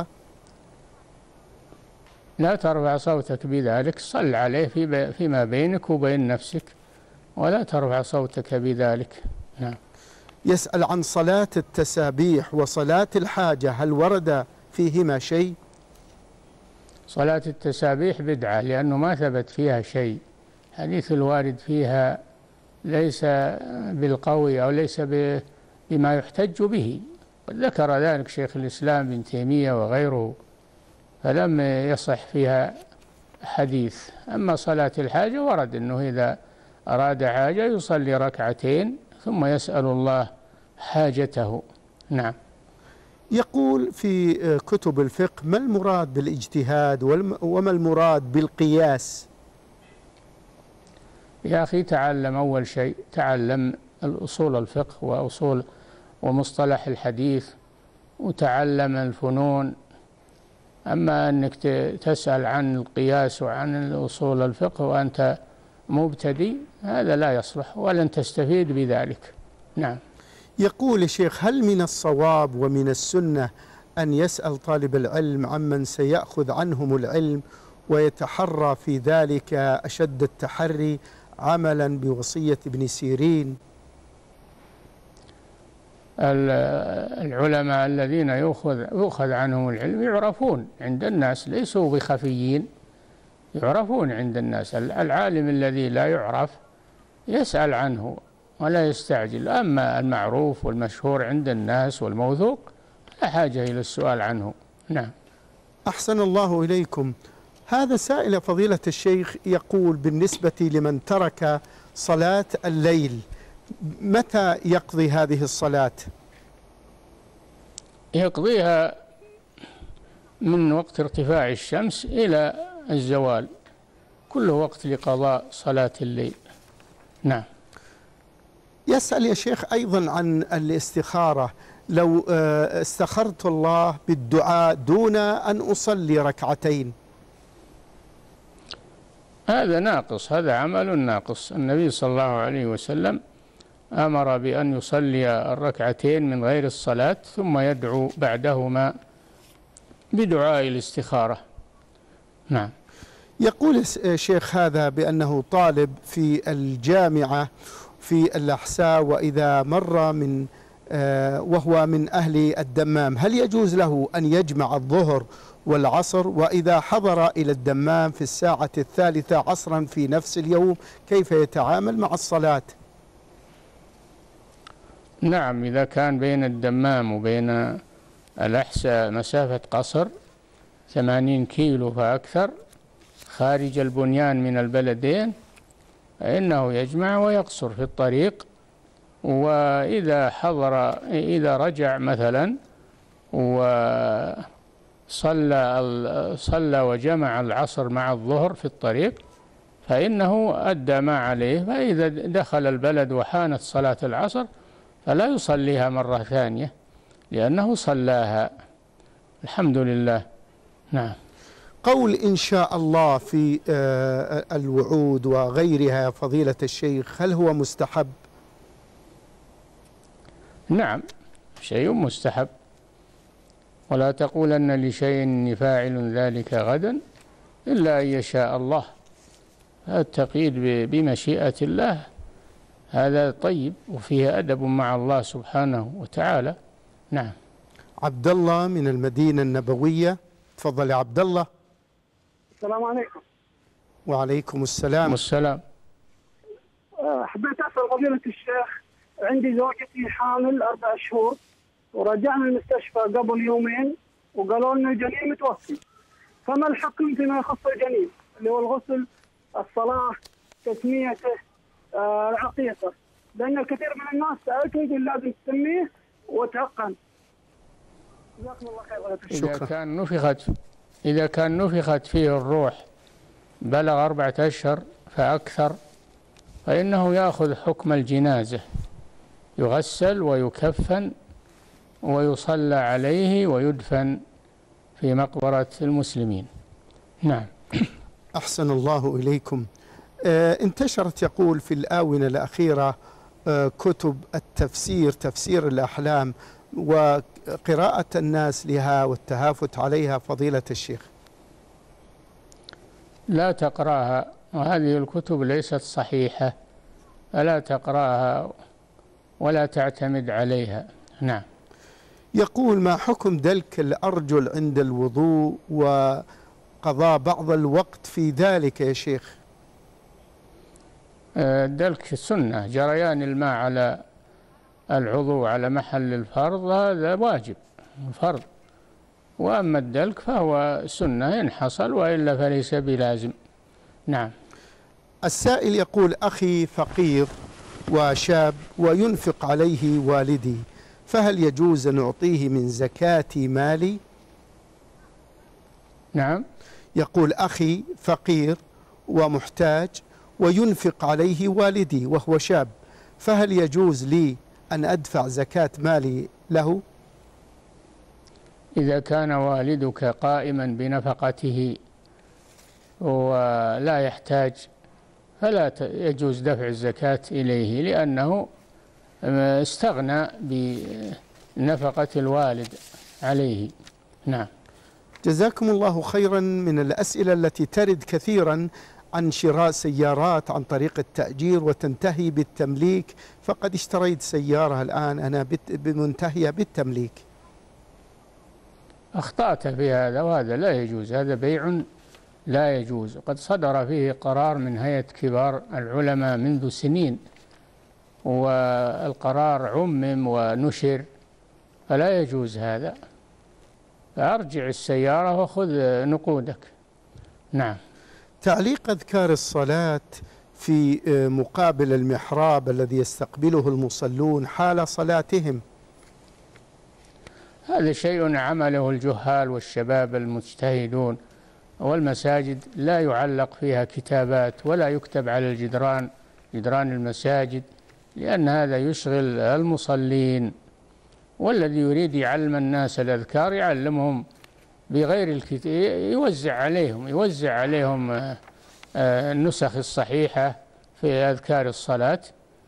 لا ترفع صوتك بذلك، صل عليه في فيما بينك وبين نفسك ولا ترفع صوتك بذلك. نعم. يسأل عن صلاة التسابيح وصلاة الحاجة، هل ورد فيهما شيء؟ صلاة التسابيح بدعة لأنه ما ثبت فيها شيء، حديث الوارد فيها ليس بالقوي أو ليس بما يحتج به. ذكر ذلك شيخ الإسلام ابن تيمية وغيره، فلم يصح فيها حديث. أما صلاة الحاجة ورد أنه إذا أراد حاجة يصلي ركعتين ثم يسأل الله حاجته. نعم. يقول في كتب الفقه: ما المراد بالاجتهاد وما المراد بالقياس؟ يا أخي تعلم أول شيء، تعلم الأصول الفقه وأصول ومصطلح الحديث وتعلم الفنون. أما أنك تسأل عن القياس وعن أصول الفقه وأنت مبتدئ هذا لا يصلح ولن تستفيد بذلك. نعم. يقول الشيخ: هل من الصواب ومن السنة أن يسأل طالب العلم عمن سيأخذ عنهم العلم ويتحرى في ذلك أشد التحري عملا بوصية ابن سيرين؟ العلماء الذين يؤخذ يؤخذ عنهم العلم يعرفون عند الناس، ليسوا بخفيين، يعرفون عند الناس. العالم الذي لا يعرف يسأل عنه ولا يستعجل، أما المعروف والمشهور عند الناس والموثوق لا حاجة إلى السؤال عنه. نعم. أحسن الله إليكم. هذا سائل فضيلة الشيخ يقول: بالنسبة لمن ترك صلاة الليل متى يقضي هذه الصلاة؟ يقضيها من وقت ارتفاع الشمس إلى الزوال، كله وقت لقضاء صلاة الليل. نعم. يسأل يا شيخ أيضا عن الاستخارة: لو استخرت الله بالدعاء دون أن أصلي ركعتين. هذا ناقص، هذا عمل ناقص. النبي صلى الله عليه وسلم أمر بأن يصلي الركعتين من غير الصلاة ثم يدعو بعدهما بدعاء الاستخارة. نعم. يقول شيخ هذا بأنه طالب في الجامعة في الأحساء، وإذا مر من وهو من أهل الدمام هل يجوز له أن يجمع الظهر والعصر؟ وإذا حضر إلى الدمام في الساعة الثالثة عصرا في نفس اليوم كيف يتعامل مع الصلاة؟ نعم، إذا كان بين الدمام وبين الأحساء مسافة قصر ثمانين كيلو فأكثر خارج البنيان من البلدين فإنه يجمع ويقصر في الطريق. وإذا حضر إذا رجع مثلا وصلى صلى وجمع العصر مع الظهر في الطريق فإنه أدى ما عليه، فإذا دخل البلد وحانت صلاة العصر فلا يصليها مرة ثانية لأنه صلاها. الحمد لله. نعم. قول إن شاء الله في الوعود وغيرها فضيلة الشيخ هل هو مستحب؟ نعم، شيء مستحب. ولا تقولن لشيء إني فاعل ذلك غدا إلا أن يشاء الله. التقييد بمشيئة الله هذا طيب وفيه أدب مع الله سبحانه وتعالى. نعم. عبد الله من المدينة النبوية، تفضل يا عبد الله. السلام عليكم. وعليكم السلام. والسلام. حبيت أسأل فضيلة الشيخ، عندي زوجتي حامل أربع شهور ورجعنا المستشفى قبل يومين وقالوا لنا الجنين متوفي، فما الحكم فيما يخص الجنين اللي هو الغسل، الصلاة، تسميته، آه العقيقة؟ لأن الكثير من الناس سألته يقول لازم تسميه وتعقن. جزاكم الله خير. إذا كان نفخت إذا كان نفخت فيه الروح بلغ أربعة أشهر فأكثر فإنه يأخذ حكم الجنازة، يغسل ويكفن ويصلى عليه ويدفن في مقبرة المسلمين. نعم. أحسن الله إليكم. آه انتشرت يقول في الآونة الأخيرة آه كتب التفسير، تفسير الأحلام وقراءة الناس لها والتهافت عليها فضيلة الشيخ. لا تقرأها، وهذه الكتب ليست صحيحة، فلا تقرأها ولا تعتمد عليها. نعم. يقول: ما حكم دلك الأرجل عند الوضوء وقضاء بعض الوقت في ذلك يا شيخ؟ دلك سنة، جريان الماء على العضو على محل الفرض هذا واجب فرض، وأما الدلك فهو سنة إن حصل، وإلا فليس بلازم. نعم. السائل يقول: أخي فقير وشاب وينفق عليه والدي، فهل يجوز أن أعطيه من زكاة مالي؟ نعم. يقول: أخي فقير ومحتاج وينفق عليه والدي وهو شاب، فهل يجوز لي أن أدفع زكاة مالي له؟ إذا كان والدك قائما بنفقته ولا يحتاج فلا يجوز دفع الزكاة إليه، لأنه استغنى بنفقة الوالد عليه. نعم. جزاكم الله خيرا. من الأسئلة التي ترد كثيرا عن شراء سيارات عن طريق التأجير وتنتهي بالتمليك، فقد اشتريت سيارة الآن أنا بمنتهية بالتمليك. أخطأت في هذا، وهذا لا يجوز، هذا بيع لا يجوز، وقد صدر فيه قرار من هيئة كبار العلماء منذ سنين، والقرار عمم ونشر، فلا يجوز هذا، فأرجع السيارة وخذ نقودك. نعم. تعليق أذكار الصلاة في مقابل المحراب الذي يستقبله المصلون حال صلاتهم، هذا شيء عمله الجهال والشباب المجتهدون، والمساجد لا يعلق فيها كتابات ولا يكتب على الجدران جدران المساجد، لأن هذا يشغل المصلين، والذي يريد يعلم الناس الأذكار يعلمهم بغير الكتاب، يوزع عليهم يوزع عليهم النسخ الصحيحة في أذكار الصلاة،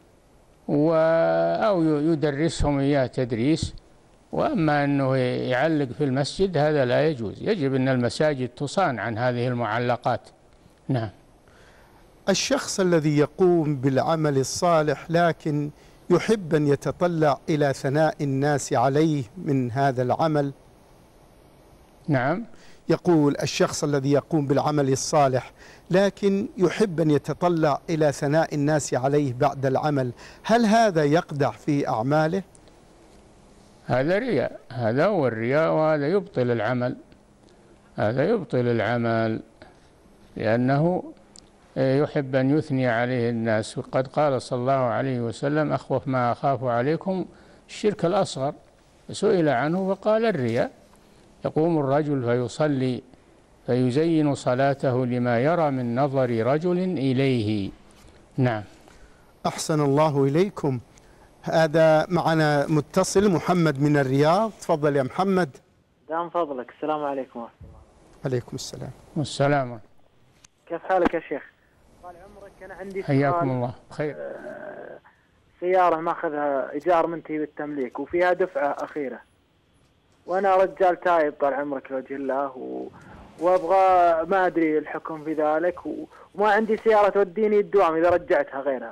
أو يدرسهم إياه تدريس. وأما أنه يعلق في المسجد هذا لا يجوز، يجب أن المساجد تصان عن هذه المعلقات. نعم. الشخص الذي يقوم بالعمل الصالح لكن يحب أن يتطلع إلى ثناء الناس عليه من هذا العمل. نعم. يقول: الشخص الذي يقوم بالعمل الصالح لكن يحب أن يتطلع إلى ثناء الناس عليه بعد العمل، هل هذا يقدح في أعماله؟ هذا رياء، هذا هو الرياء، وهذا يبطل العمل، هذا يبطل العمل، لأنه يحب أن يثني عليه الناس. وقد قال صلى الله عليه وسلم: أخوف ما أخاف عليكم الشرك الأصغر. سئل عنه فقال: الرياء. يقوم الرجل فيصلي فيزين صلاته لما يرى من نظر رجل إليه. نعم. أحسن الله إليكم. هذا معنا متصل محمد من الرياض. تفضل يا محمد. دام فضلك. السلام عليكم ورحمة الله. عليكم السلام. والسلام. كيف حالك يا شيخ؟ طال عمرك، أنا عندي حياكم الله بخير. سيارة ماخذها إيجار منتهي بالتمليك وفيها دفعة أخيرة، وأنا رجال تايب طال عمرك لوجه الله، و... وأبغى ما أدري الحكم في ذلك، و... وما عندي سيارة توديني الدوام إذا رجعتها غيرها.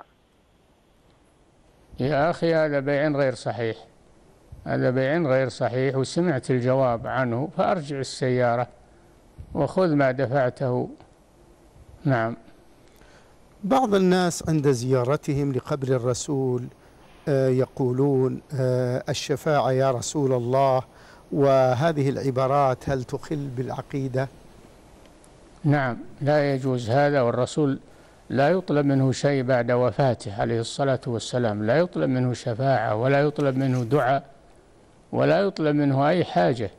يا أخي هذا بيع غير صحيح، هذا بيع غير صحيح، وسمعت الجواب عنه، فأرجع السيارة وخذ ما دفعته. نعم. بعض الناس عند زيارتهم لقبر الرسول يقولون الشفاعة يا رسول الله، وهذه العبارات هل تخل بالعقيدة؟ نعم، لا يجوز هذا، والرسول لا يطلب منه شيء بعد وفاته عليه الصلاة والسلام، لا يطلب منه شفاعة ولا يطلب منه دعاء ولا يطلب منه أي حاجة،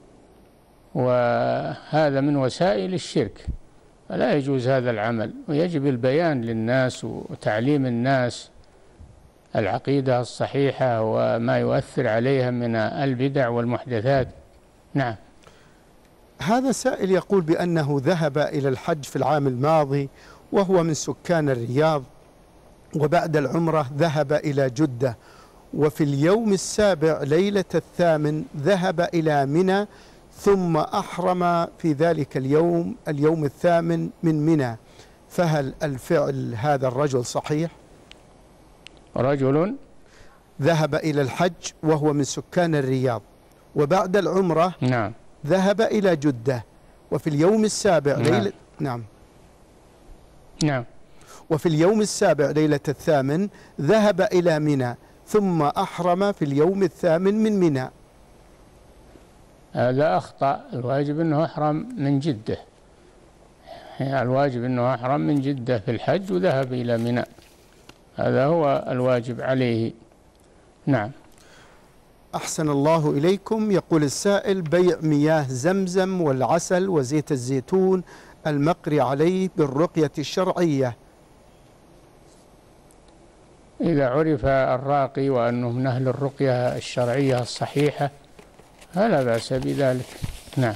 وهذا من وسائل الشرك، فلا يجوز هذا العمل، ويجب البيان للناس وتعليم الناس العقيدة الصحيحة وما يؤثر عليها من البدع والمحدثات. نعم. هذا سائل يقول بأنه ذهب إلى الحج في العام الماضي وهو من سكان الرياض، وبعد العمرة ذهب إلى جدة، وفي اليوم السابع ليلة الثامن ذهب إلى منى، ثم أحرم في ذلك اليوم اليوم الثامن من منى، فهل الفعل هذا الرجل صحيح؟ رجل ذهب إلى الحج وهو من سكان الرياض، وبعد العمرة نعم ذهب إلى جدة، وفي اليوم السابع نعم. ليلة نعم نعم وفي اليوم السابع ليلة الثامن ذهب إلى منى، ثم أحرم في اليوم الثامن من منى. هذا أخطأ، الواجب أنه أحرم من جدة، الواجب أنه أحرم من جدة في الحج وذهب إلى منى، هذا هو الواجب عليه. نعم. أحسن الله إليكم. يقول السائل: بيع مياه زمزم والعسل وزيت الزيتون المقري عليه بالرقية الشرعية. إذا عرف الراقي وأنه من أهل الرقية الشرعية الصحيحة فلا بأس بذلك. نعم.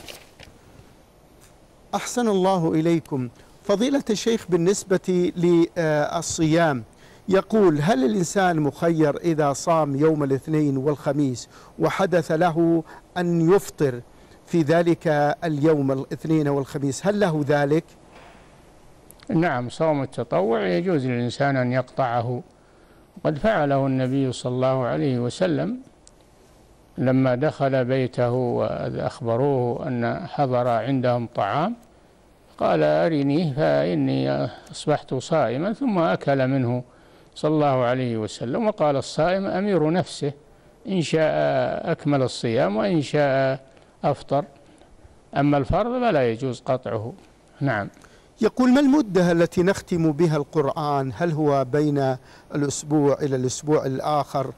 أحسن الله إليكم. فضيلة الشيخ، بالنسبة للصيام يقول: هل الإنسان مخير إذا صام يوم الاثنين والخميس وحدث له أن يفطر في ذلك اليوم الاثنين والخميس، هل له ذلك؟ نعم، صوم التطوع يجوز للإنسان أن يقطعه، قد فعله النبي صلى الله عليه وسلم لما دخل بيته وأخبروه أن حضر عندهم طعام، قال: أرنيه فإني أصبحت صائما، ثم أكل منه صلى الله عليه وسلم، وقال: الصائم أمير نفسه، إن شاء أكمل الصيام وإن شاء أفطر، أما الفرض فلا يجوز قطعه. نعم. يقول: ما المدة التي نختم بها القرآن؟ هل هو بين الأسبوع إلى الأسبوع الآخر؟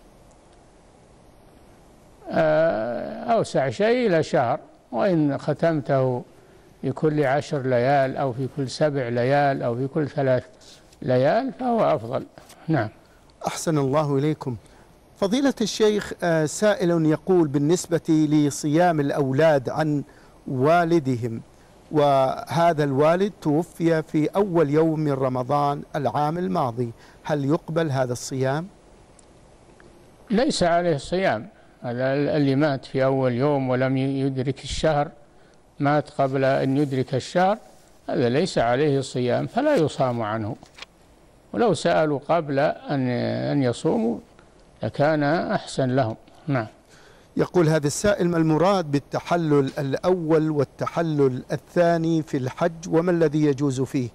أوسع شيء إلى شهر، وإن ختمته في كل عشر ليال أو في كل سبع ليال أو في كل ثلاث ليال فهو أفضل. نعم. أحسن الله إليكم. فضيلة الشيخ، سائل يقول: بالنسبة لصيام الأولاد عن والدهم، وهذا الوالد توفي في أول يوم من رمضان العام الماضي، هل يقبل هذا الصيام؟ ليس عليه الصيام، هذا اللي مات في أول يوم ولم يدرك الشهر، مات قبل أن يدرك الشهر، هذا ليس عليه الصيام فلا يصام عنه، ولو سألوا قبل أن أن يصوموا لكان أحسن لهم. نعم. يقول هذا السائل: ما المراد بالتحلل الأول والتحلل الثاني في الحج، وما الذي يجوز فيه؟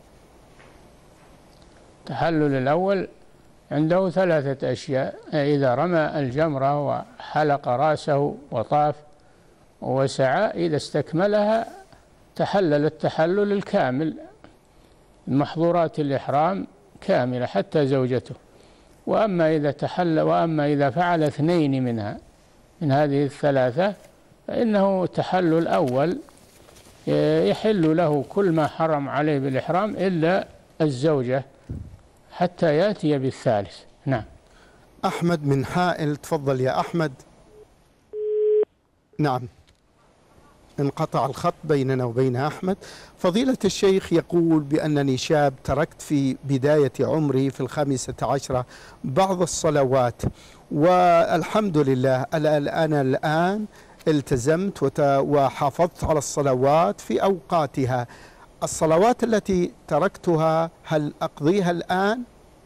التحلل الأول عنده ثلاثة أشياء: إذا رمى الجمرة وحلق رأسه وطاف وسعى، إذا استكملها تحلل التحلل الكامل، محظورات الإحرام كاملة حتى زوجته. وأما إذا تحلل وأما إذا فعل اثنين منها من هذه الثلاثة فإنه تحلل أول يحل له كل ما حرم عليه بالإحرام إلا الزوجة حتى يأتي بالثالث. نعم. أحمد من حائل، تفضل يا أحمد. نعم، انقطع الخط بيننا وبين أحمد. فضيلة الشيخ يقول بأنني شاب تركت في بداية عمري في الخامسة عشرة بعض الصلوات، والحمد لله أنا الآن التزمت وحافظت على الصلوات في أوقاتها. الصلوات التي تركتها هل أقضيها الآن؟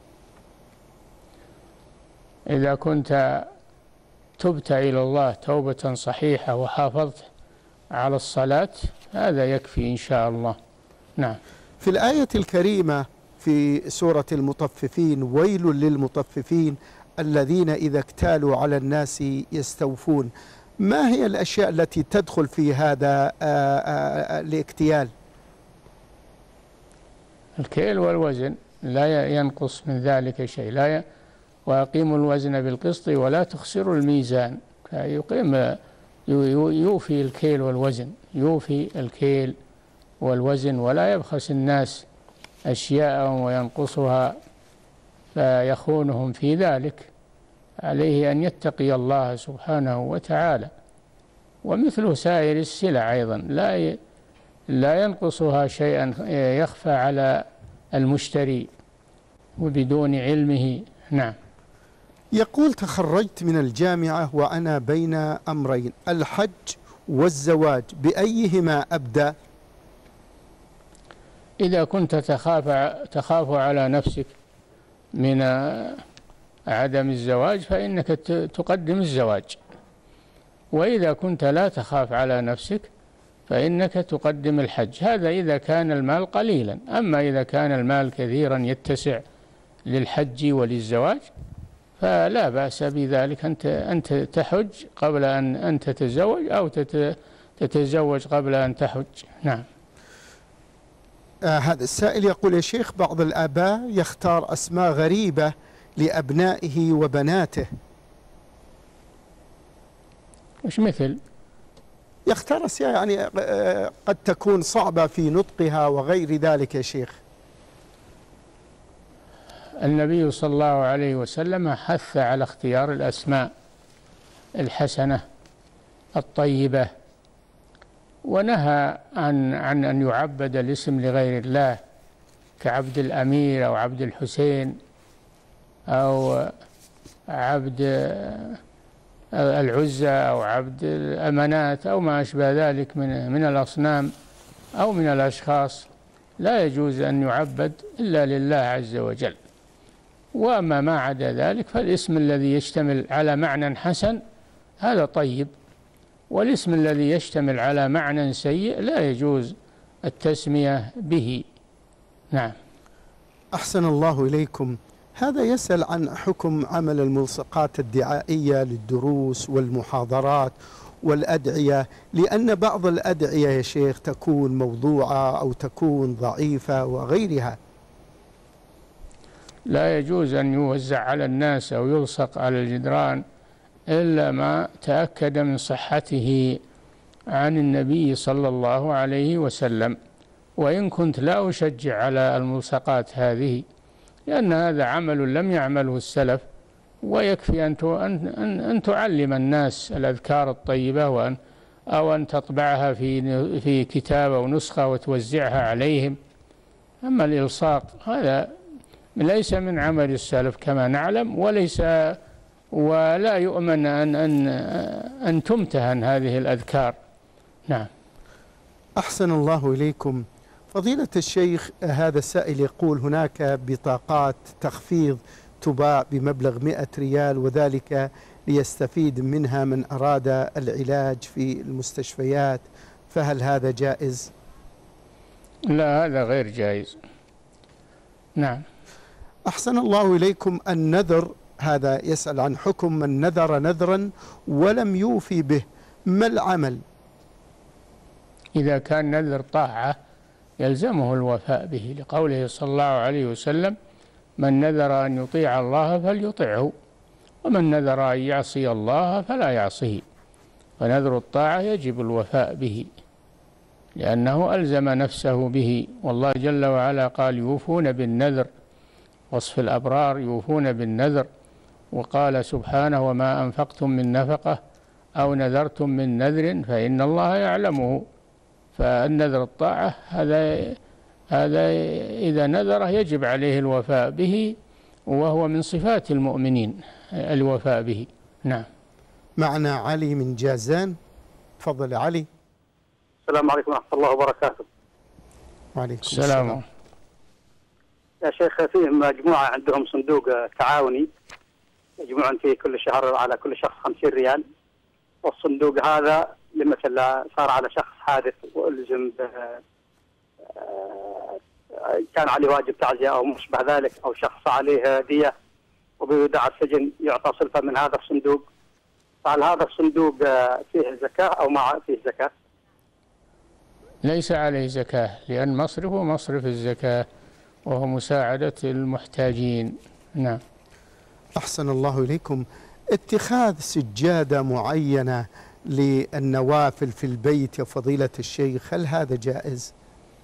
إذا كنت تبت إلى الله توبة صحيحة وحافظت على الصلاة هذا يكفي إن شاء الله. نعم. في الآية الكريمة في سورة المطففين: ويل للمطففين الذين إذا اكتالوا على الناس يستوفون، ما هي الأشياء التي تدخل في هذا الاكتيال؟ الكيل والوزن، لا ينقص من ذلك شيء، لا ي... وأقيموا الوزن بالقسط ولا تخسروا الميزان، فيقيم يوفي الكيل والوزن، يوفي الكيل والوزن ولا يبخس الناس أشياء وينقصها فيخونهم في ذلك. عليه أن يتقي الله سبحانه وتعالى. ومثل سائر السلع أيضا لا لا ينقصها شيئا يخفى على المشتري وبدون علمه. نعم. يقول: تخرجت من الجامعة وأنا بين أمرين، الحج والزواج، بأيهما أبدأ؟ إذا كنت تخاف تخاف على نفسك من عدم الزواج فإنك تقدم الزواج، وإذا كنت لا تخاف على نفسك فإنك تقدم الحج. هذا إذا كان المال قليلا. أما إذا كان المال كثيرا يتسع للحج وللزواج فلا بأس بذلك. أنت أنت تحج قبل أن أن تتزوج، أو تتزوج قبل أن تحج. نعم. آه هذا السائل يقول: يا شيخ، بعض الآباء يختار أسماء غريبة لأبنائه وبناته. مش مثل؟ يختار أشياء يعني آه قد تكون صعبة في نطقها وغير ذلك يا شيخ. النبي صلى الله عليه وسلم حث على اختيار الأسماء الحسنة الطيبة، ونهى عن عن أن يعبد الاسم لغير الله، كعبد الأمير أو عبد الحسين أو عبد العزى أو عبد الأمانات أو ما أشبه ذلك من من الأصنام أو من الأشخاص. لا يجوز أن يعبد إلا لله عز وجل. وأما ما عدا ذلك فالاسم الذي يشتمل على معنى حسن هذا طيب، والاسم الذي يشتمل على معنى سيء لا يجوز التسمية به. نعم. أحسن الله إليكم. هذا يسأل عن حكم عمل الملصقات الدعائية للدروس والمحاضرات والأدعية، لأن بعض الأدعية يا شيخ تكون موضوعة أو تكون ضعيفة وغيرها. لا يجوز أن يوزع على الناس أو يلصق على الجدران إلا ما تأكد من صحته عن النبي صلى الله عليه وسلم. وإن كنت لا أشجع على الملصقات هذه، لأن هذا عمل لم يعمله السلف، ويكفي أن أن أن تعلم الناس الأذكار الطيبة، وأن أو أن تطبعها في في كتاب أو نسخة وتوزعها عليهم. أما الإلصاق هذا ليس من عمل السلف كما نعلم، وليس ولا يؤمن أن أن أن تمتهن هذه الأذكار. نعم. أحسن الله إليكم. فضيلة الشيخ، هذا السائل يقول: هناك بطاقات تخفيض تباع بمبلغ مئة ريال، وذلك ليستفيد منها من أراد العلاج في المستشفيات، فهل هذا جائز؟ لا، هذا غير جائز. نعم. أحسن الله إليكم. النذر، هذا يسأل عن حكم من نذر نذرا ولم يوفي به، ما العمل؟ إذا كان نذر طاعة يلزمه الوفاء به، لقوله صلى الله عليه وسلم: من نذر أن يطيع الله فليطعه، ومن نذر أن يعصي الله فلا يعصيه. فنذر الطاعة يجب الوفاء به لأنه ألزم نفسه به، والله جل وعلا قال: يوفون بالنذر، وصف الأبرار يوفون بالنذر. وقال سبحانه: وما أنفقتم من نفقة أو نذرتم من نذر فإن الله يعلمه. فالنذر الطاعة هذا هذا إذا نذره يجب عليه الوفاء به، وهو من صفات المؤمنين الوفاء به. نعم. معنا علي من جازان. تفضل علي. السلام عليكم ورحمة الله وبركاته. وعليكم السلام. السلام. يا شيخ، فيه مجموعة عندهم صندوق تعاوني يجمعون فيه كل شهر على كل شخص خمسين ريال، والصندوق هذا لمثل صار على شخص حادث والزم كان عليه واجب تعزية أو مشبه ذلك، أو شخص عليه دية وبيودع السجن، يعطى صلفة من هذا الصندوق. فهل هذا الصندوق فيه زكاة أو ما فيه زكاة؟ ليس عليه زكاة، لأن مصرفه مصرف الزكاة، وهو مساعدة المحتاجين. نعم. أحسن الله إليكم. اتخاذ سجادة معينة للنوافل في البيت يا فضيلة الشيخ، هل هذا جائز؟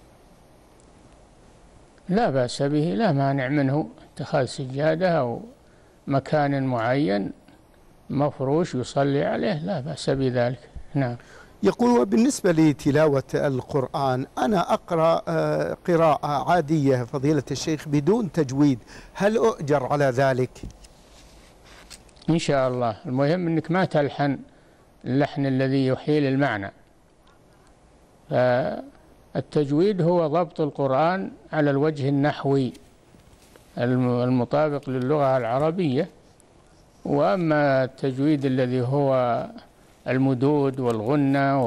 لا بأس به، لا مانع منه اتخاذ سجادة أو مكان معين مفروش يصلي عليه، لا بأس بذلك. نعم. يقول: وبالنسبة لتلاوة القرآن، أنا أقرأ قراءة عادية فضيلة الشيخ بدون تجويد، هل أؤجر على ذلك؟ إن شاء الله. المهم أنك ما تلحن اللحن الذي يحيل المعنى. فالتجويد هو ضبط القرآن على الوجه النحوي المطابق للغة العربية، وأما التجويد الذي هو المدود والغنة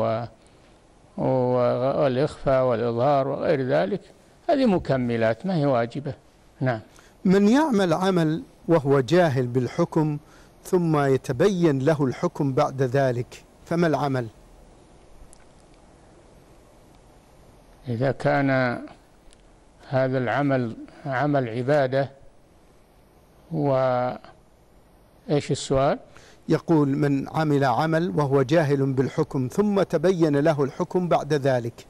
والإخفاء والإظهار وغير ذلك هذه مكملات ما هي واجبة. نعم. من يعمل عمل وهو جاهل بالحكم ثم يتبين له الحكم بعد ذلك، فما العمل؟ إذا كان هذا العمل عمل عبادة، وإيش السؤال؟ يقول من عمل عمل وهو جاهل بالحكم ثم تبين له الحكم بعد ذلك.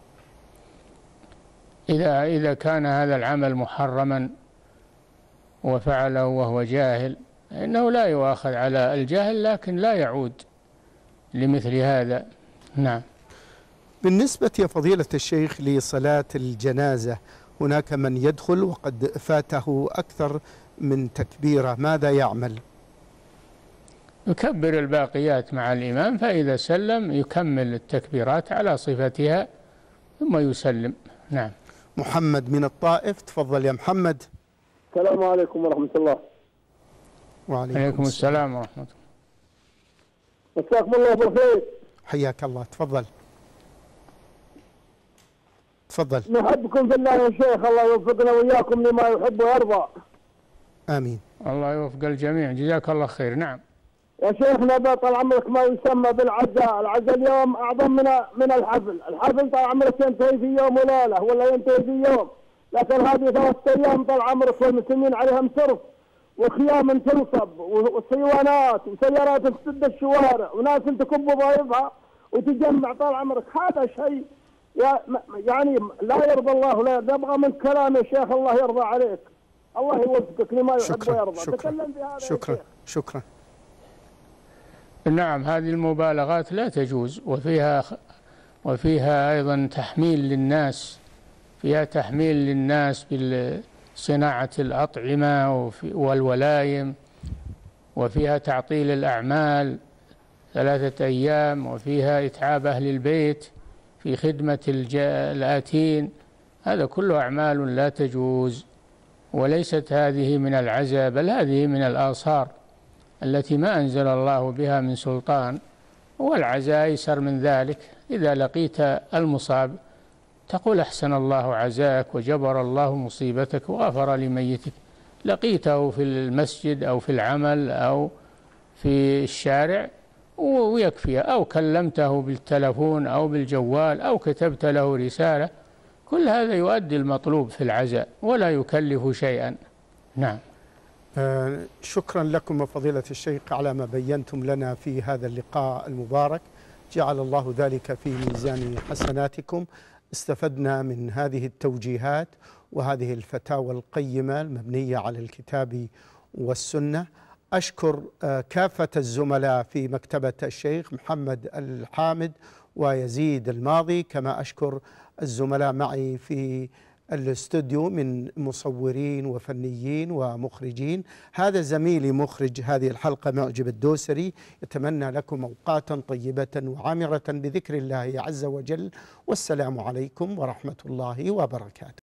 إذا إذا كان هذا العمل محرما وفعله وهو جاهل إنه لا يؤاخذ على الجهل، لكن لا يعود لمثل هذا. نعم. بالنسبة يا فضيلة الشيخ لصلاة الجنازة، هناك من يدخل وقد فاته أكثر من تكبيرة، ماذا يعمل؟ يكبر الباقيات مع الإمام، فإذا سلم يكمل التكبيرات على صفتها ثم يسلم. نعم. محمد من الطائف، تفضل يا محمد. السلام عليكم ورحمة الله. وعليكم السلام ورحمة الله. مساكم الله بالخير. حياك الله، تفضل تفضل. نحبكم في الله يا شيخ، الله يوفقنا وإياكم لما يحب ويرضى. آمين. الله يوفق الجميع، جزاك الله خير. نعم يا شيخنا، طال عمرك ما يسمى بالعزاء، العزاء اليوم أعظم من من الحفل، الحفل طال عمرك ينتهي في يوم وليلة ولا ينتهي في يوم، لكن هذه ثلاث أيام طال عمرك والمسلمين عليهم صرف وخيام تنصب وصيوانات وسيارات تسد الشوارع وناس تكب ضايفها وتجمع طال عمرك، هذا شيء يعني لا يرضى الله، لا نبغى من كلام يا شيخ الله يرضى عليك، الله يوفقك لما يحب ويرضى. تكلم في هذا. شكرا شكرا. نعم، هذه المبالغات لا تجوز، وفيها وفيها أيضا تحميل للناس، فيها تحميل للناس بصناعة الأطعمة والولايم، وفيها تعطيل الأعمال ثلاثة أيام، وفيها إتعاب أهل البيت في خدمة الآتين، هذا كله أعمال لا تجوز، وليست هذه من العزاء، بل هذه من الآثار التي ما أنزل الله بها من سلطان، والعزاء أيسر من ذلك. إذا لقيت المصاب تقول أحسن الله عزاك وجبر الله مصيبتك وغفر لميتك. لقيته في المسجد أو في العمل أو في الشارع ويكفي، أو كلمته بالتلفون أو بالجوال أو كتبت له رسالة، كل هذا يؤدي المطلوب في العزاء ولا يكلف شيئا. نعم. آه شكرا لكم فضيلة الشيخ على ما بينتم لنا في هذا اللقاء المبارك، جعل الله ذلك في ميزان حسناتكم. استفدنا من هذه التوجيهات وهذه الفتاوى القيمة المبنية على الكتاب والسنة. أشكر آه كافة الزملاء في مكتبة الشيخ محمد الحامد ويزيد الماضي، كما أشكر الزملاء معي في الاستوديو من مصورين وفنيين ومخرجين. هذا زميلي مخرج هذه الحلقة معجب الدوسري، يتمنى لكم أوقاتا طيبة وعامرة بذكر الله عز وجل، والسلام عليكم ورحمة الله وبركاته.